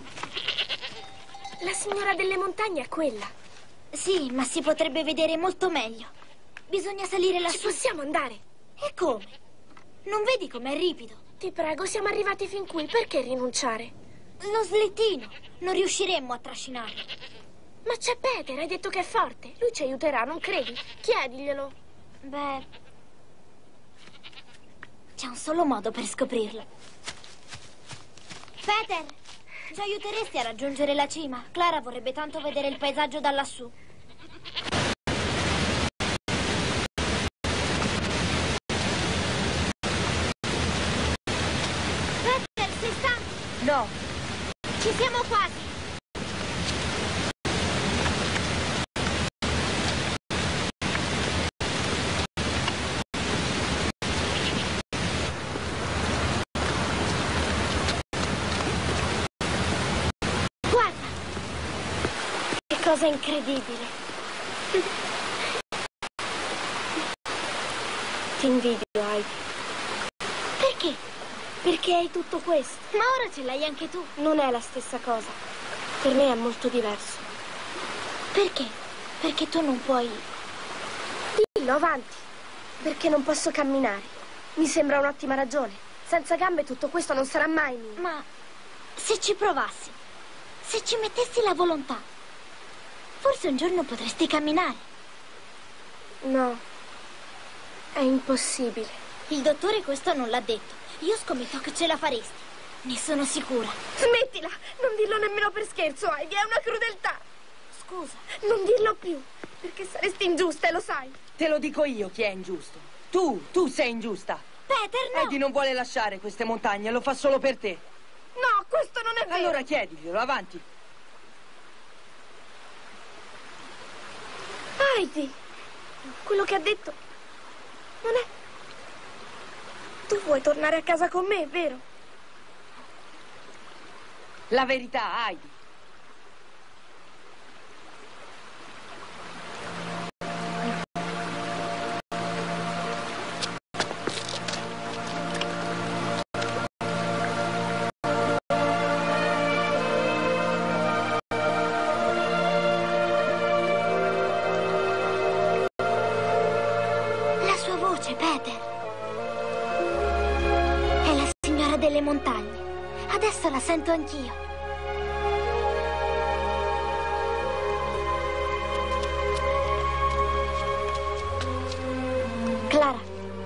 C: La signora delle montagne è quella.
I: Sì, ma si potrebbe vedere molto meglio. Bisogna salire lassù.
C: Ci possiamo andare.
I: E come? Non vedi com'è ripido?
C: Ti prego, siamo arrivati fin qui. Perché rinunciare?
I: Lo slittino. Non riusciremmo a trascinarlo.
C: Ma c'è Peter, hai detto che è forte. Lui ci aiuterà, non credi? Chiediglielo.
I: Beh... C'è un solo modo per scoprirlo. Peter, ci aiuteresti a raggiungere la cima? Clara vorrebbe tanto vedere il paesaggio da lassù. Peter, sei stanco?
D: No.
I: Ci siamo quasi.
C: Cosa incredibile. Ti invidio, Heidi.
I: Perché?
C: Perché hai tutto questo.
I: Ma ora ce l'hai anche tu.
C: Non è la stessa cosa. Per me è molto diverso.
I: Perché? Perché tu non puoi...
C: Dillo, avanti. Perché non posso camminare. Mi sembra un'ottima ragione. Senza gambe tutto questo non sarà mai mio.
I: Ma se ci provassi, se ci mettessi la volontà, forse un giorno potresti camminare.
C: No, è impossibile.
I: Il dottore questo non l'ha detto. Io scommetto che ce la faresti. Ne sono sicura.
C: Smettila! Non dirlo nemmeno per scherzo, Heidi, è una crudeltà.
I: Scusa.
C: Non dirlo più, perché saresti ingiusta e lo sai.
D: Te lo dico io chi è ingiusto. Tu sei ingiusta.
I: Peter, no!
D: Heidi non vuole lasciare queste montagne, lo fa solo per te.
C: No, questo non è vero.
D: Allora chiediglielo, avanti.
C: Heidi, quello che ha detto non è... Tu vuoi tornare a casa con me, vero?
D: La verità, Heidi.
I: Peter. È la signora delle montagne. Adesso la sento anch'io. Clara,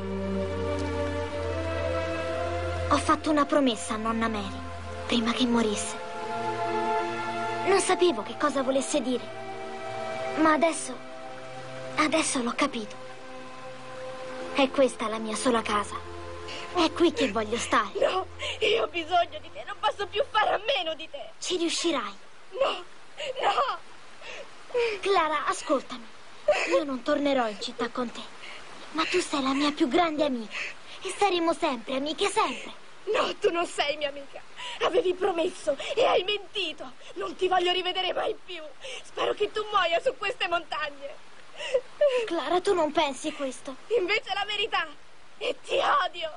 I: ho fatto una promessa a nonna Mary prima che morisse. Non sapevo che cosa volesse dire, ma adesso l'ho capito. È questa la mia sola casa. È qui che voglio stare.
C: No, io ho bisogno di te. Non posso più fare a meno di te.
I: Ci riuscirai.
C: No, no.
I: Clara, ascoltami. Io non tornerò in città con te. Ma tu sei la mia più grande amica. E saremo sempre amiche, sempre.
C: No, tu non sei mia amica. Avevi promesso e hai mentito. Non ti voglio rivedere mai più. Spero che tu muoia su queste montagne.
I: Clara, tu non pensi questo.
C: Invece è la verità. E ti odio.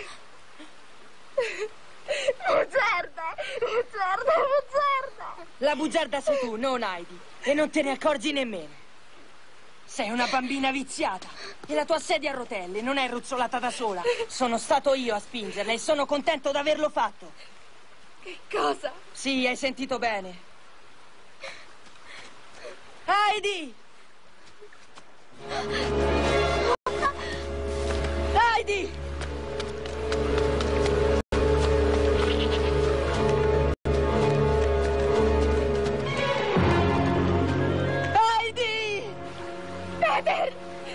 C: Bugiarda.
D: La bugiarda sei tu, non Heidi. E non te ne accorgi nemmeno. Sei una bambina viziata. E la tua sedia a rotelle non è ruzzolata da sola. Sono stato io a spingerla e sono contento d'averlo fatto.
C: Che cosa?
D: Sì, hai sentito bene. Heidi! Heidi! Heidi!
C: Peter!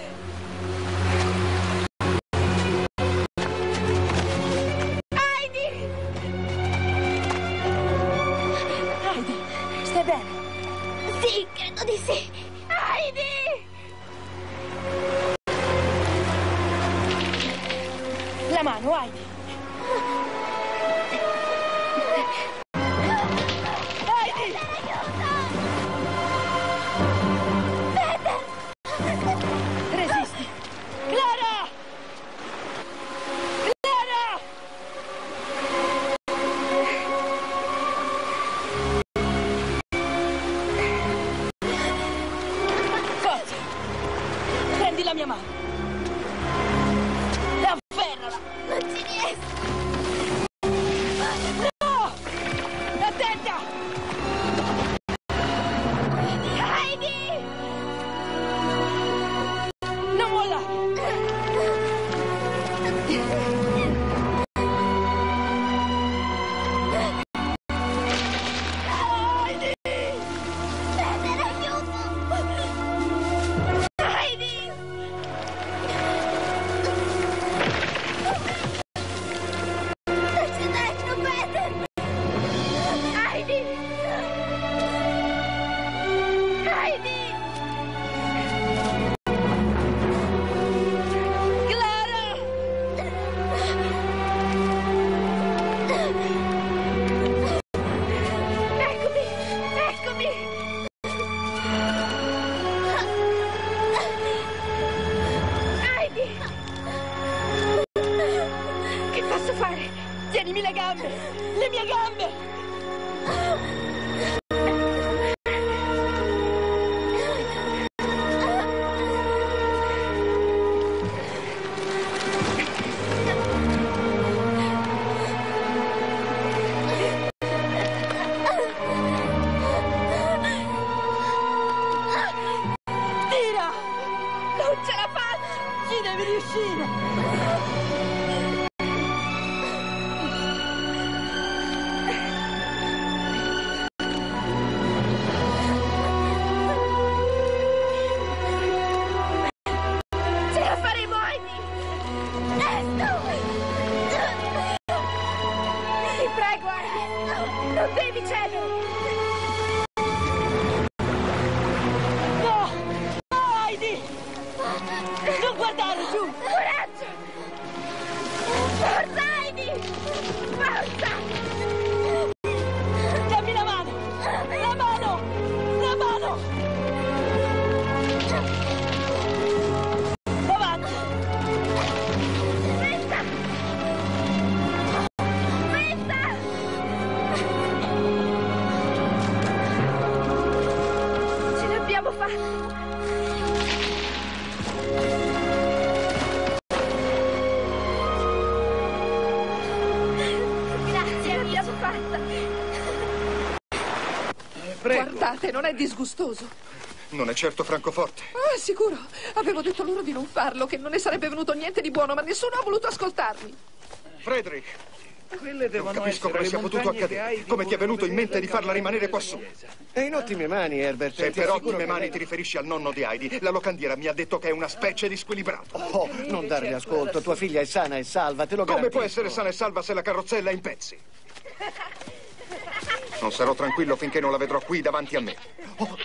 C: Heidi!
D: Heidi, stai bene?
I: Sì, credo di sì.
C: Heidi!
D: La mano, Heidi. Heidi!
I: Peter!
D: Resisti. Clara! Clara! Forza! Prendi la mia mano.
I: Non ci riesco!
D: No! Attenta!
I: Heidi!
D: Non mollare! gambe! Le mie gambe!
C: Tira! Non ce la faccio! Ci devi riuscire! Ce la faremo, Heidi! Ti prego, Heidi! Non devi cedere!
D: No! No, Heidi! Non guardare giù!
C: Coraggio! Forza, Heidi! Forza!
D: Dammi la mano! La mano! La mano! Avanti!
C: Aspetta! Aspetta! Ce l'abbiamo fatta! Grazie, l'abbiamo fatta!
L: Prego.
N: Guardate, non è disgustoso.
L: Non è certo francoforte.
N: Ah, sicuro. Avevo detto loro di non farlo, che non ne sarebbe venuto niente di buono, ma nessuno ha voluto ascoltarmi.
L: Frederick,
S: Quelle
L: non
S: devono
L: capisco
S: essere
L: come
S: le
L: sia potuto
S: montagne che
L: accadere.
S: Heidi
L: Come ti è
S: vorrebbe
L: venuto in mente
S: vedere
L: di farla rimanere quassù?
Q: È in ottime mani, Herbert.
L: Se
Q: Ti
L: per
Q: assicuro
L: ottime
Q: che
L: mani
Q: lei-
L: ti riferisci al nonno di Heidi, la locandiera mi ha detto che è una specie di squilibrato.
Q: Oh, non dargli ascolto. Tua figlia è sana e salva, te lo
L: Come
Q: garantisco.
L: può essere sana e salva se la carrozzella è in pezzi? Non sarò tranquillo finché non la vedrò qui davanti a me. Oh.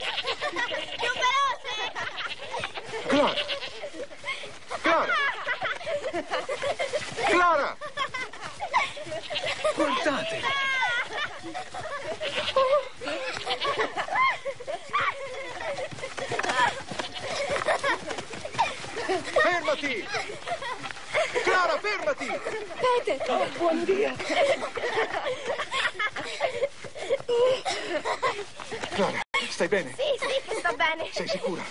L: Clara! Clara! Clara!
S: Guardate!
L: Fermati! Clara, fermati!
C: Peter!
S: Oh, buon Dio!
L: Clara, stai bene?
C: Sì, che sto bene.
L: Sei sicura?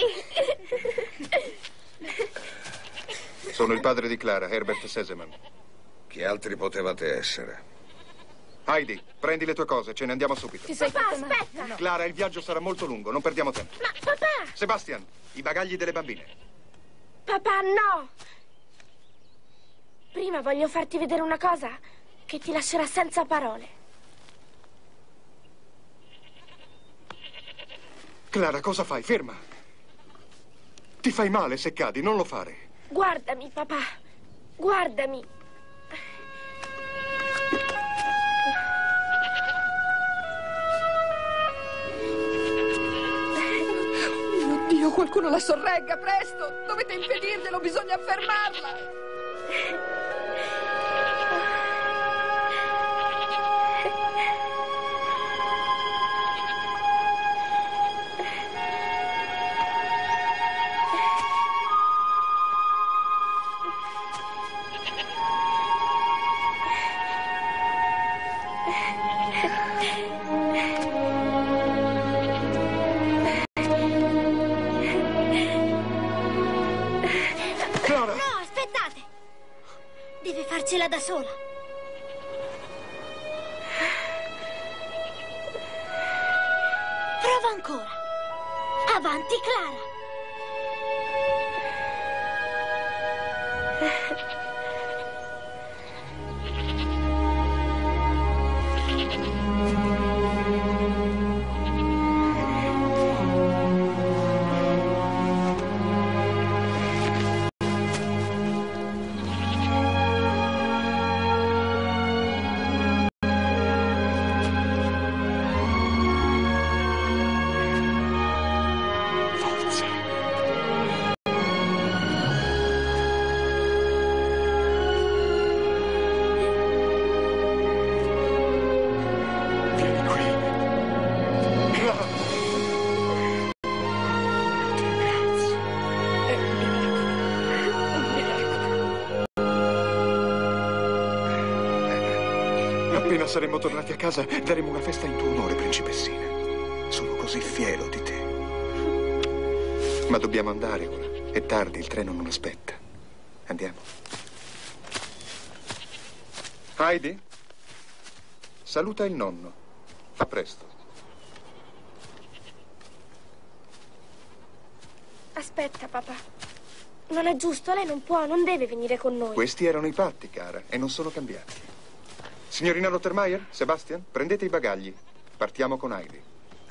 C: Sì.
L: Sono il padre di Clara, Herbert Sesemann.
B: Chi altri potevate essere?
L: Heidi, prendi le tue cose, ce ne andiamo subito.
C: Papà, aspetta!
L: Clara, il viaggio sarà molto lungo, non perdiamo tempo.
C: Ma papà!
L: Sebastian, i bagagli delle bambine.
C: Papà, no! Prima voglio farti vedere una cosa che ti lascerà senza parole.
L: Clara, cosa fai? Ferma. Ti fai male se cadi, non lo fare.
C: Guardami, papà. Guardami.
N: Mio Dio, qualcuno la sorregga, presto! Dovete impedirglielo, bisogna fermarla!
L: Clara!
I: No, aspettate! Deve farcela da sola. Prova ancora. Avanti, Clara.
L: Forza. Appena saremo tornati a casa, daremo una festa in tuo onore, principessina. Sono così fiero di te. Ma dobbiamo andare ora. È tardi, il treno non aspetta. Andiamo. Heidi? Saluta il nonno. A presto.
E: Aspetta, papà. Non è giusto, lei non può, non deve venire con noi.
L: Questi erano i patti, cara, e non sono cambiati. Signorina Rottermeier, Sebastian, prendete i bagagli. Partiamo con Heidi.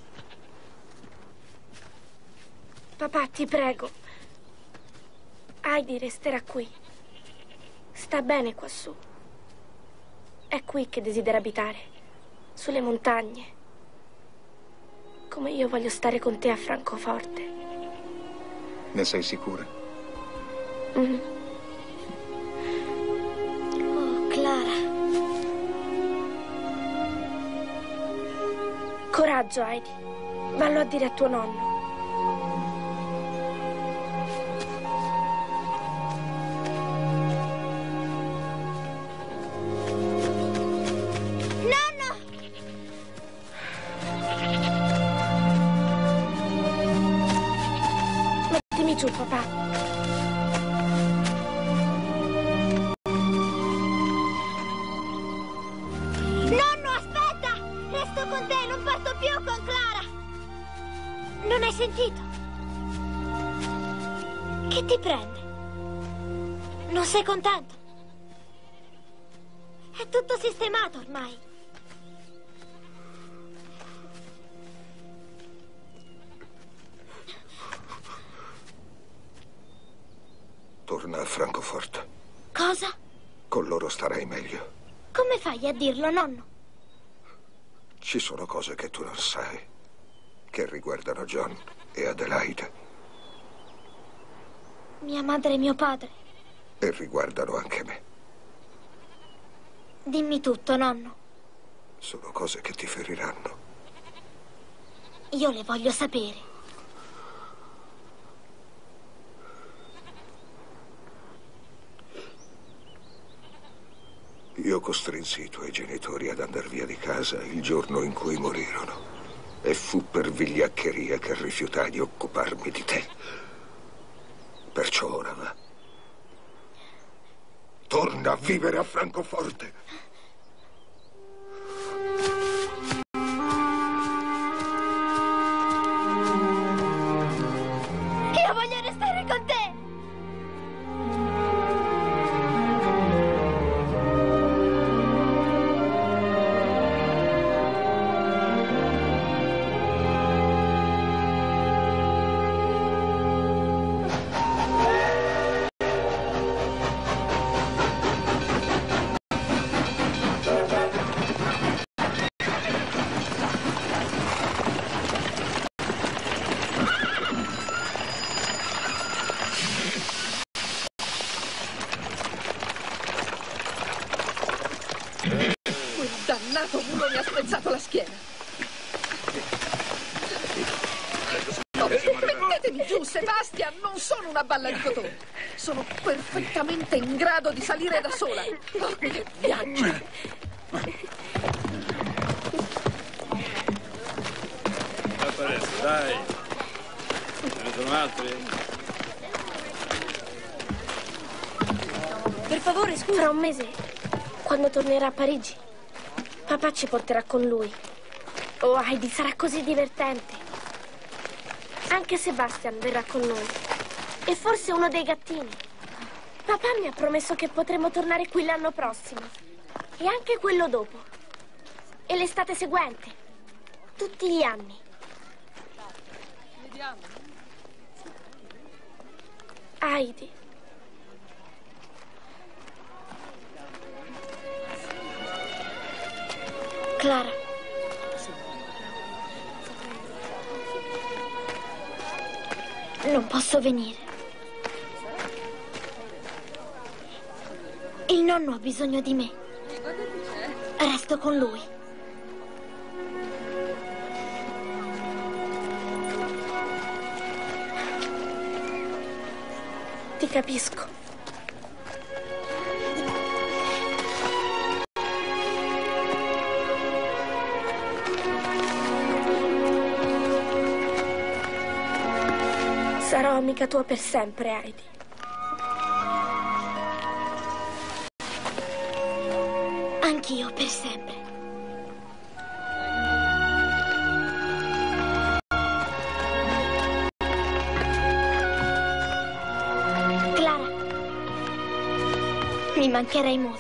E: Papà, ti prego. Heidi resterà qui. Sta bene quassù. È qui che desidera abitare, sulle montagne. Come io voglio stare con te a Francoforte.
L: Ne sei sicura?
E: Mm.
I: Oh, Clara.
E: Coraggio, Heidi. Vallo a dire a tuo nonno. Mettimi giù, papà.
I: Nonno, aspetta! Resto con te, non parto più con Clara! Non hai sentito? Che ti prende? Non sei contento? È tutto sistemato ormai.
B: Torna a Francoforte.
I: Cosa?
B: Con loro starai meglio.
I: Come fai a dirlo, nonno?
B: Ci sono cose che tu non sai, che riguardano John e Adelaide.
I: Mia madre e mio padre.
B: E riguardano anche me.
I: Dimmi tutto, nonno.
B: Sono cose che ti feriranno.
I: Io le voglio sapere.
B: Io costrinsi i tuoi genitori ad andar via di casa il giorno in cui morirono. E fu per vigliaccheria che rifiutai di occuparmi di te. Perciò ora va. Torna a vivere a Francoforte.
I: Io voglio restare con te!
N: Dannato mulo mi ha spezzato la schiena. No, mettetemi giù, Sebastian, non sono una balla di cotone. Sono perfettamente in grado di salire da sola. Oh, che viaggio!
F: Adesso, dai. Ce ne sono altri?
E: Per favore, scusa. Fra un mese, quando tornerà a Parigi, papà ci porterà con lui. Oh, Heidi, sarà così divertente. Anche Sebastian verrà con noi. E forse uno dei gattini. Papà mi ha promesso che potremo tornare qui l'anno prossimo. E anche quello dopo. E l'estate seguente. Tutti gli anni. Heidi. Clara.
I: Non posso venire. Il nonno ha bisogno di me. Resto con lui.
E: Ti capisco. amica tua per sempre, Heidi. Anch'io per sempre. Clara, mi mancherei molto.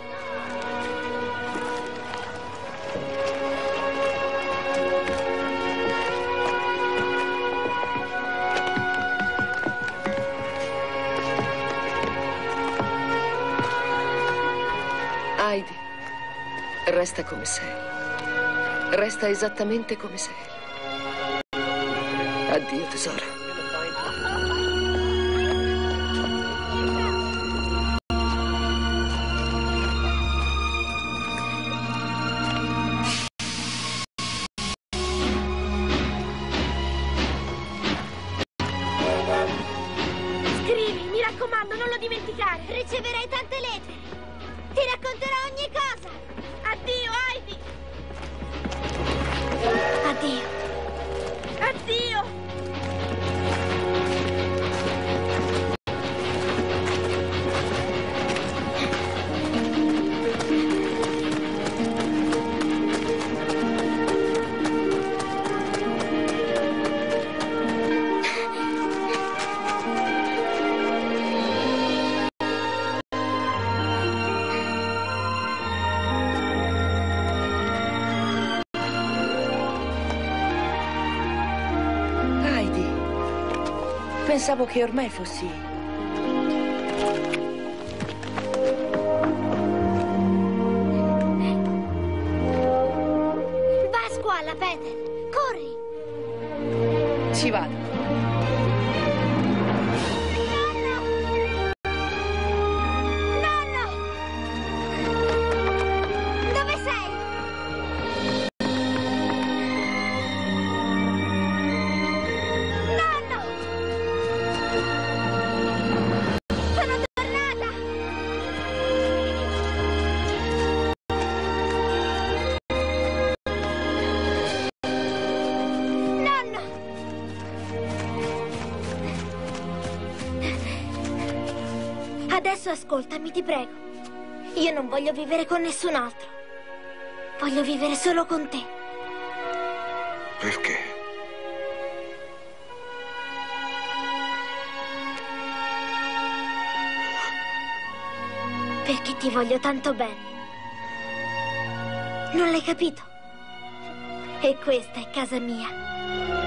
R: Heidi, resta come sei. Resta esattamente come sei. Addio, tesoro.
E: Scrivi, mi raccomando, non lo dimenticare. Riceverai tante lettere. Ti racconterò ogni cosa. Addio, Heidi. Addio. Addio.
D: Pensavo che ormai fossi...
I: Va a scuola, Peter. Corri.
D: Ci vado.
I: Nonno! Dove sei? Nonno! Sono tornata! Nonno! Adesso ascoltami, ti prego. Io non voglio vivere con nessun altro. Voglio vivere solo con te.
B: Perché?
I: Perché ti voglio tanto bene. Non l'hai capito? E questa è casa mia.